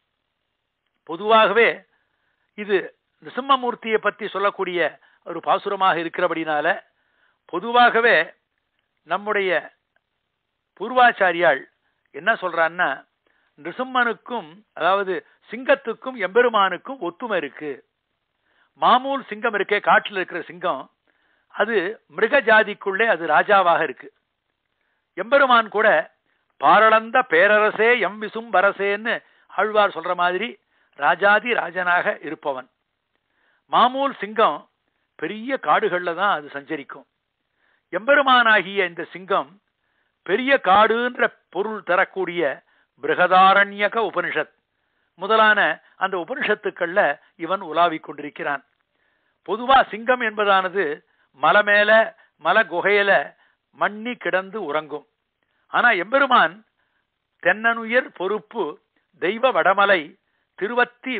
பொதுவாகவே இது நிருசிம்மமூர்த்தியை பத்தி சொல்லக்கூடிய ஒரு பாசுரமாக இருக்கிறபடினால பொதுவாகவே நம்முடைய பூர்வாச்சாரியால் என்ன சொல்றான்னா, நிருசிம்மனுக்கும் அதாவது சிங்கத்துக்கும் எம்பெருமானுக்கும் ஒத்துமை இருக்கு. மாமூல் சிங்கம் இருக்கே, காட்டில் இருக்கிற சிங்கம், அது மிருக ஜாதிக்குள்ளே அது ராஜாவாக இருக்கு. எம்பெருமான் கூட பாரளந்த பேரரசே எம் விசும் வரசேன்னு ஆழ்வார் சொல்ற மாதிரி ராஜாதி ராஜனாக இருப்பவன். மாமூல் சிங்கம் பெரிய காடுகள்ல தான் அது சஞ்சரிக்கும். எம்பெருமானாகிய இந்த சிங்கம் பெரிய காடுன்ற பொருள் தரக்கூடிய பிருகதாரண்யக உபனிஷத் முதலான அந்த உபனிஷத்துக்கள்ல இவன் உலாவிக் கொண்டிருக்கிறான். பொதுவா சிங்கம் என்பதானது மலை மேல மலை குகையில மண்ணி கிடந்து உறங்கும். ஆனா எம்பெருமான் தென்னனுயர் பொறுப்பு தெய்வ வடமலை திருவத்தி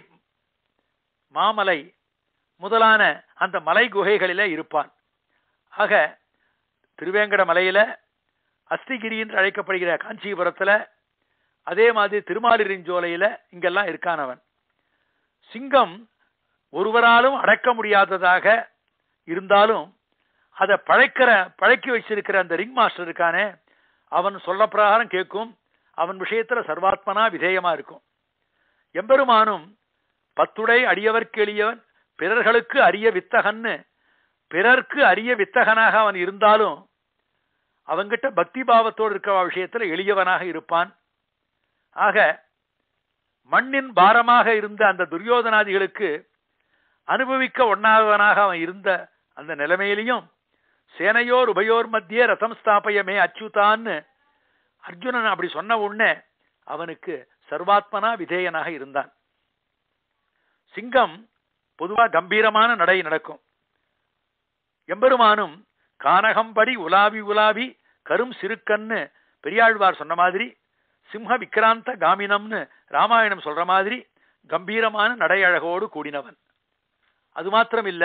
மாமலை முதலான அந்த மலை குகைகளில இருப்பான். ஆக திருவேங்கட மலையில, அஸ்திகிரி என்று அழைக்கப்படுகிற காஞ்சிபுரத்துல, அதே மாதிரி திருமாலிருஞ்சோலையில இங்கெல்லாம் இருக்கானவன். சிங்கம் ஒருவராலும் அடக்க முடியாததாக இருந்தாலும் அதை பழக்கி வச்சிருக்கிற அந்த ரிங் மாஸ்டர் இருக்கானே, அவன் சொல்ல பிரகாரம் கேட்கும். அவன் விஷயத்துல சர்வாத்மனா விதேயமா இருக்கும். எம்பெருமானும் பத்துடை அடியவர்க்கு எளியவன் பிறர்களுக்கு அரிய வித்தகன்னு, பிறர்க்கு அரிய வித்தகனாக அவன் இருந்தாலும் அவன்கிட்ட பக்தி பாவத்தோடு இருக்கிற விஷயத்துல எளியவனாக இருப்பான். ஆக மண்ணின் பாரமாக இருந்த அந்த துரியோதனாதிகளுக்கு அனுபவிக்க ஒண்ணாதவனாக அவன் இருந்த அந்த நிலைமையிலையும் சேனையோர் உபயோர் மத்திய ரதம் ஸ்தாபயமே அச்சுதான்னு அர்ஜுனன் அப்படி சொன்ன உடனே அவனுக்கு சர்வாத்மனா விதேயனாக இருந்தான். சிங்கம் பொதுவா கம்பீரமான நடை நடக்கும். எம்பெருமானும் கானகம்படி உலாவி உலாவி கரும் சிறுக்கன்னு பெரியாழ்வார் சொன்ன மாதிரி, சிம்ஹ விக்ராந்த காமினம்னு ராமாயணம் சொல்ற மாதிரி கம்பீரமான நடையழகோடு கூடினவன். அது மாத்திரம் இல்ல,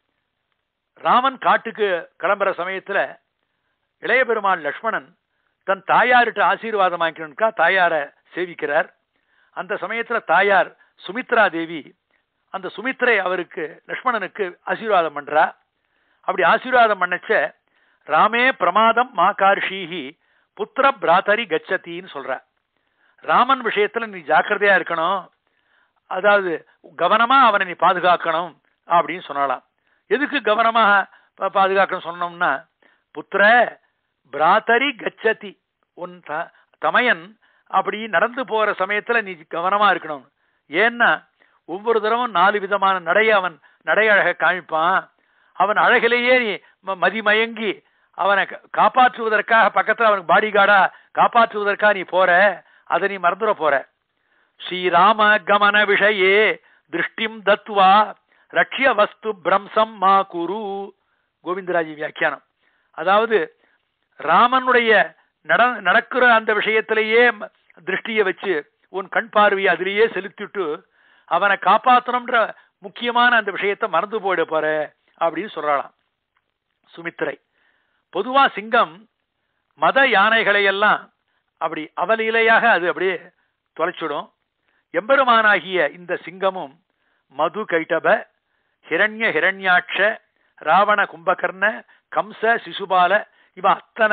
ராமன் காட்டுக்கு கிளம்புற சமயத்துல இளைய பெருமான் லக்ஷ்மணன் தன் தாயார்கிட்ட ஆசீர்வாதம் வாங்கிக்கணுக்கா தாயார சேவிக்கிறார். அந்த சமயத்துல தாயார் சுமித்ரா தேவி அந்த சுமித்ரை அவருக்கு லக்ஷ்மணனுக்கு ஆசீர்வாதம் பண்றா. அப்படி ஆசீர்வாதம் பண்ணச்ச ராமே பிரமாதம் மா கார்ஷீஹி புத்திர பிராத்தரி கச்சத்தின்னு சொல்ற. ராமன் விஷயத்துல நீ ஜாக்கிரதையா இருக்கணும், அதாவது கவனமா அவனை நீ பாதுகாக்கணும் அப்படின்னு சொன்னாலாம். எதுக்கு கவனமாக பாதுகாக்கணும் சொன்னோம்னா, புத்திர பிராத்தரி கச்சதி, உன் தமையன் அப்படி நடந்து போற சமயத்துல நீ கவனமா இருக்கணும். ஏன்னா ஒவ்வொரு தரமும் 4 விதமான நடைய அவன் நடையழக காமிப்பான். அவன் அழகிலேயே நீ மதிமயங்கி அவனை காப்பாற்றுவதற்காக பக்கத்துல அவனுக்கு பாடி கார்டா காப்பாற்றுவதற்காக நீ போற, அதை நீ மறந்துட போற. ஸ்ரீராம கமன விஷயே திருஷ்டிம் தத்வா ரக்ஷிய வஸ்து பிரம்சம் மா குரு. கோவிந்தராஜி வியாக்கியானம். அதாவது ராமனுடைய நடக்கிற அந்த விஷயத்திலேயே திருஷ்டியை வச்சு உன் கண் பார்வையை அதிலேயே செலுத்திட்டு அவனை காப்பாற்றணும்ன்ற முக்கியமான அந்த விஷயத்தை மறந்து போயிட போற அப்படின்னு சொல்றாளாம் சுமித்திரை. பொதுவா சிங்கம் மத யானைகளை எல்லாம் அப்படி அவலீலையாக அது அப்படியே தொலைச்சிடும். எம்பெருமானாகிய இந்த சிங்கமும் மது கைட்டப ஹிரண்ய ஹிரண்யாட்ச ராவண கும்பகர்ண கம்ச சிசுபால இவ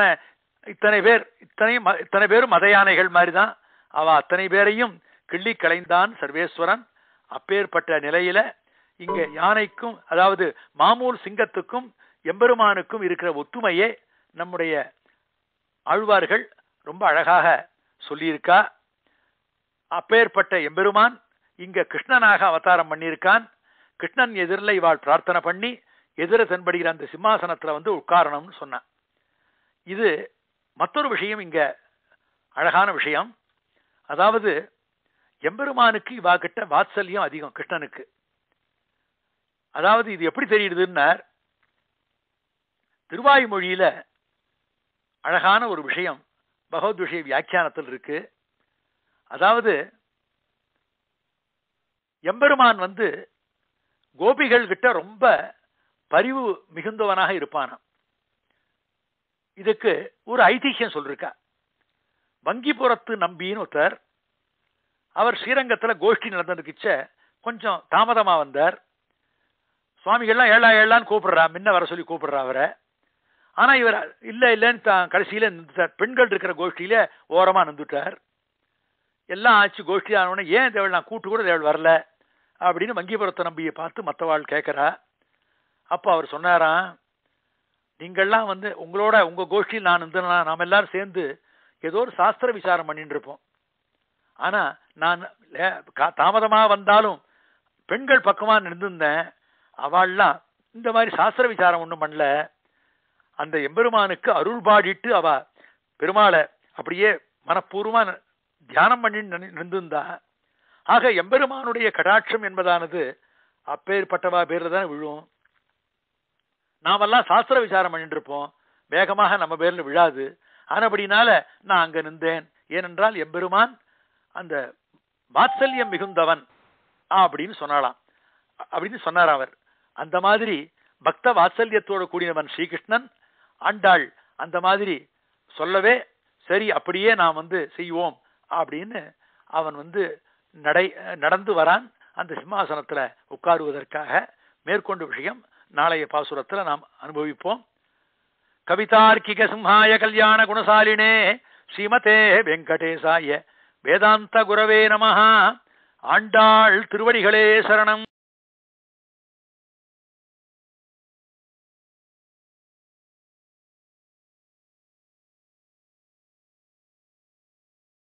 இத்தனை பேரும் மத யானைகள் மாதிரிதான். அவ அத்தனை பேரையும் கிள்ளி களைந்தான் சர்வேஸ்வரன். அப்பேற்பட்ட நிலையில இங்க யானைக்கும் அதாவது மாமூல் சிங்கத்துக்கும் எம்பெருமானுக்கும் இருக்கிற ஒத்துமையே நம்முடைய ஆழ்வார்கள் ரொம்ப அழகாக சொல்லியிருக்கா. அப்பேற்பட்ட எம்பெருமான் இங்க கிருஷ்ணனாக அவதாரம் பண்ணியிருக்கான். கிருஷ்ணன் எதிரில் இவாள் பிரார்த்தனை பண்ணி எதிர தென்படுகிற அந்த சிம்மாசனத்துல வந்து உட்காரணும்னு சொன்னான். இது மற்றொரு விஷயம் இங்க அழகான விஷயம். அதாவது எம்பெருமானுக்கு இவா கிட்ட வாத்சல்யம் அதிகம். கிருஷ்ணனுக்கு அதாவது இது எப்படி தெரியுதுன்னார், திருவாய்மொழியில அழகான ஒரு விஷயம் பகவத் விஷய வியாக்கியானத்தில் இருக்கு. அதாவது எம்பெருமான் கோபிகள் கிட்ட ரொம்ப பரிவு மிகுந்தவனாக இருப்பானாம். இதுக்கு ஒரு ஐதிஹ்யம் சொல்லிருக்கா. வங்கிபுரத்து நம்பின்னு ஒருத்தர், அவர் ஸ்ரீரங்கத்துல கோஷ்டி நடந்துருக்குச்ச கொஞ்சம் தாமதமா வந்தார். சுவாமிகள்லாம் ஏழா ஏழான்னு கூப்பிடுறா, முன்ன வர சொல்லி கூப்பிடுறா அவரை. ஆனா இவர் இல்ல இல்லன்னு கடைசியில நின்றுட்டார். பெண்கள் இருக்கிற கோஷ்டியில ஓரமா நின்றுட்டார். எல்லாம் ஆச்சு, கோஷ்டி ஆனவொடனே ஏன் தேவள் நான் கூட்டு கூட தேவள் வரல அப்படின்னு வங்கிபுரத்தை நம்பியை பார்த்து மற்றவாள் கேட்கறா. அப்ப அவர் சொன்னாராம், நீங்கள்லாம் உங்களோட உங்க கோஷ்டியில் நான் இருந்தேன்னா நாம எல்லாரும் சேர்ந்து ஏதோ ஒரு சாஸ்திர விசாரம் பண்ணிட்டு இருப்போம். ஆனா நான் தாமதமா வந்தாலும் பெண்கள் பக்கமா நின்றுந்தேன். அவள்லாம் இந்த மாதிரி சாஸ்திர விசாரம் ஒண்ணும் பண்ணல. அந்த எம்பெருமானுக்கு அருள் பாடிட்டு அவ பெருமாளை அப்படியே மனப்பூர்வமா தியானம் பண்ணி நின்றுந்தா. ஆக எம்பெருமானுடைய கடாட்சம் என்பதானது அப்பேற்பட்டவா பேர்ல தான் விழும். நாமெல்லாம் சாஸ்திர விசாரம் பண்ணிட்டு இருப்போம், வேகமாக நம்ம பேர்ல விழாது. ஆனபடினால நான் அங்க நின்றேன். ஏனென்றால் எம்பெருமான் அந்த வாத்சல்யம் மிகுந்தவன் அப்படின்னு சொன்னாலாம், அப்படின்னு சொன்னார் அவர். அந்த மாதிரி பக்த வாத்சல்யத்தோடு கூடியவன் ஸ்ரீகிருஷ்ணன். ஆண்டாள் அந்த மாதிரி சொல்லவே சரி அப்படியே நாம் செய்வோம் அப்படின்னு அவன் நடந்து வரான் அந்த சிம்மாசனத்துல உட்காருவதற்காக. மேற்கொண்டு விஷயம் நாளைய பாசுரத்துல நாம் அனுபவிப்போம். கவிதார்க்கிக சிம்ஹாய கல்யாண குணசாலினே ஸ்ரீமதே வெங்கடேசாய வேதாந்த குரவே நமஹ. ஆண்டாள் திருவடிகளே சரணம்.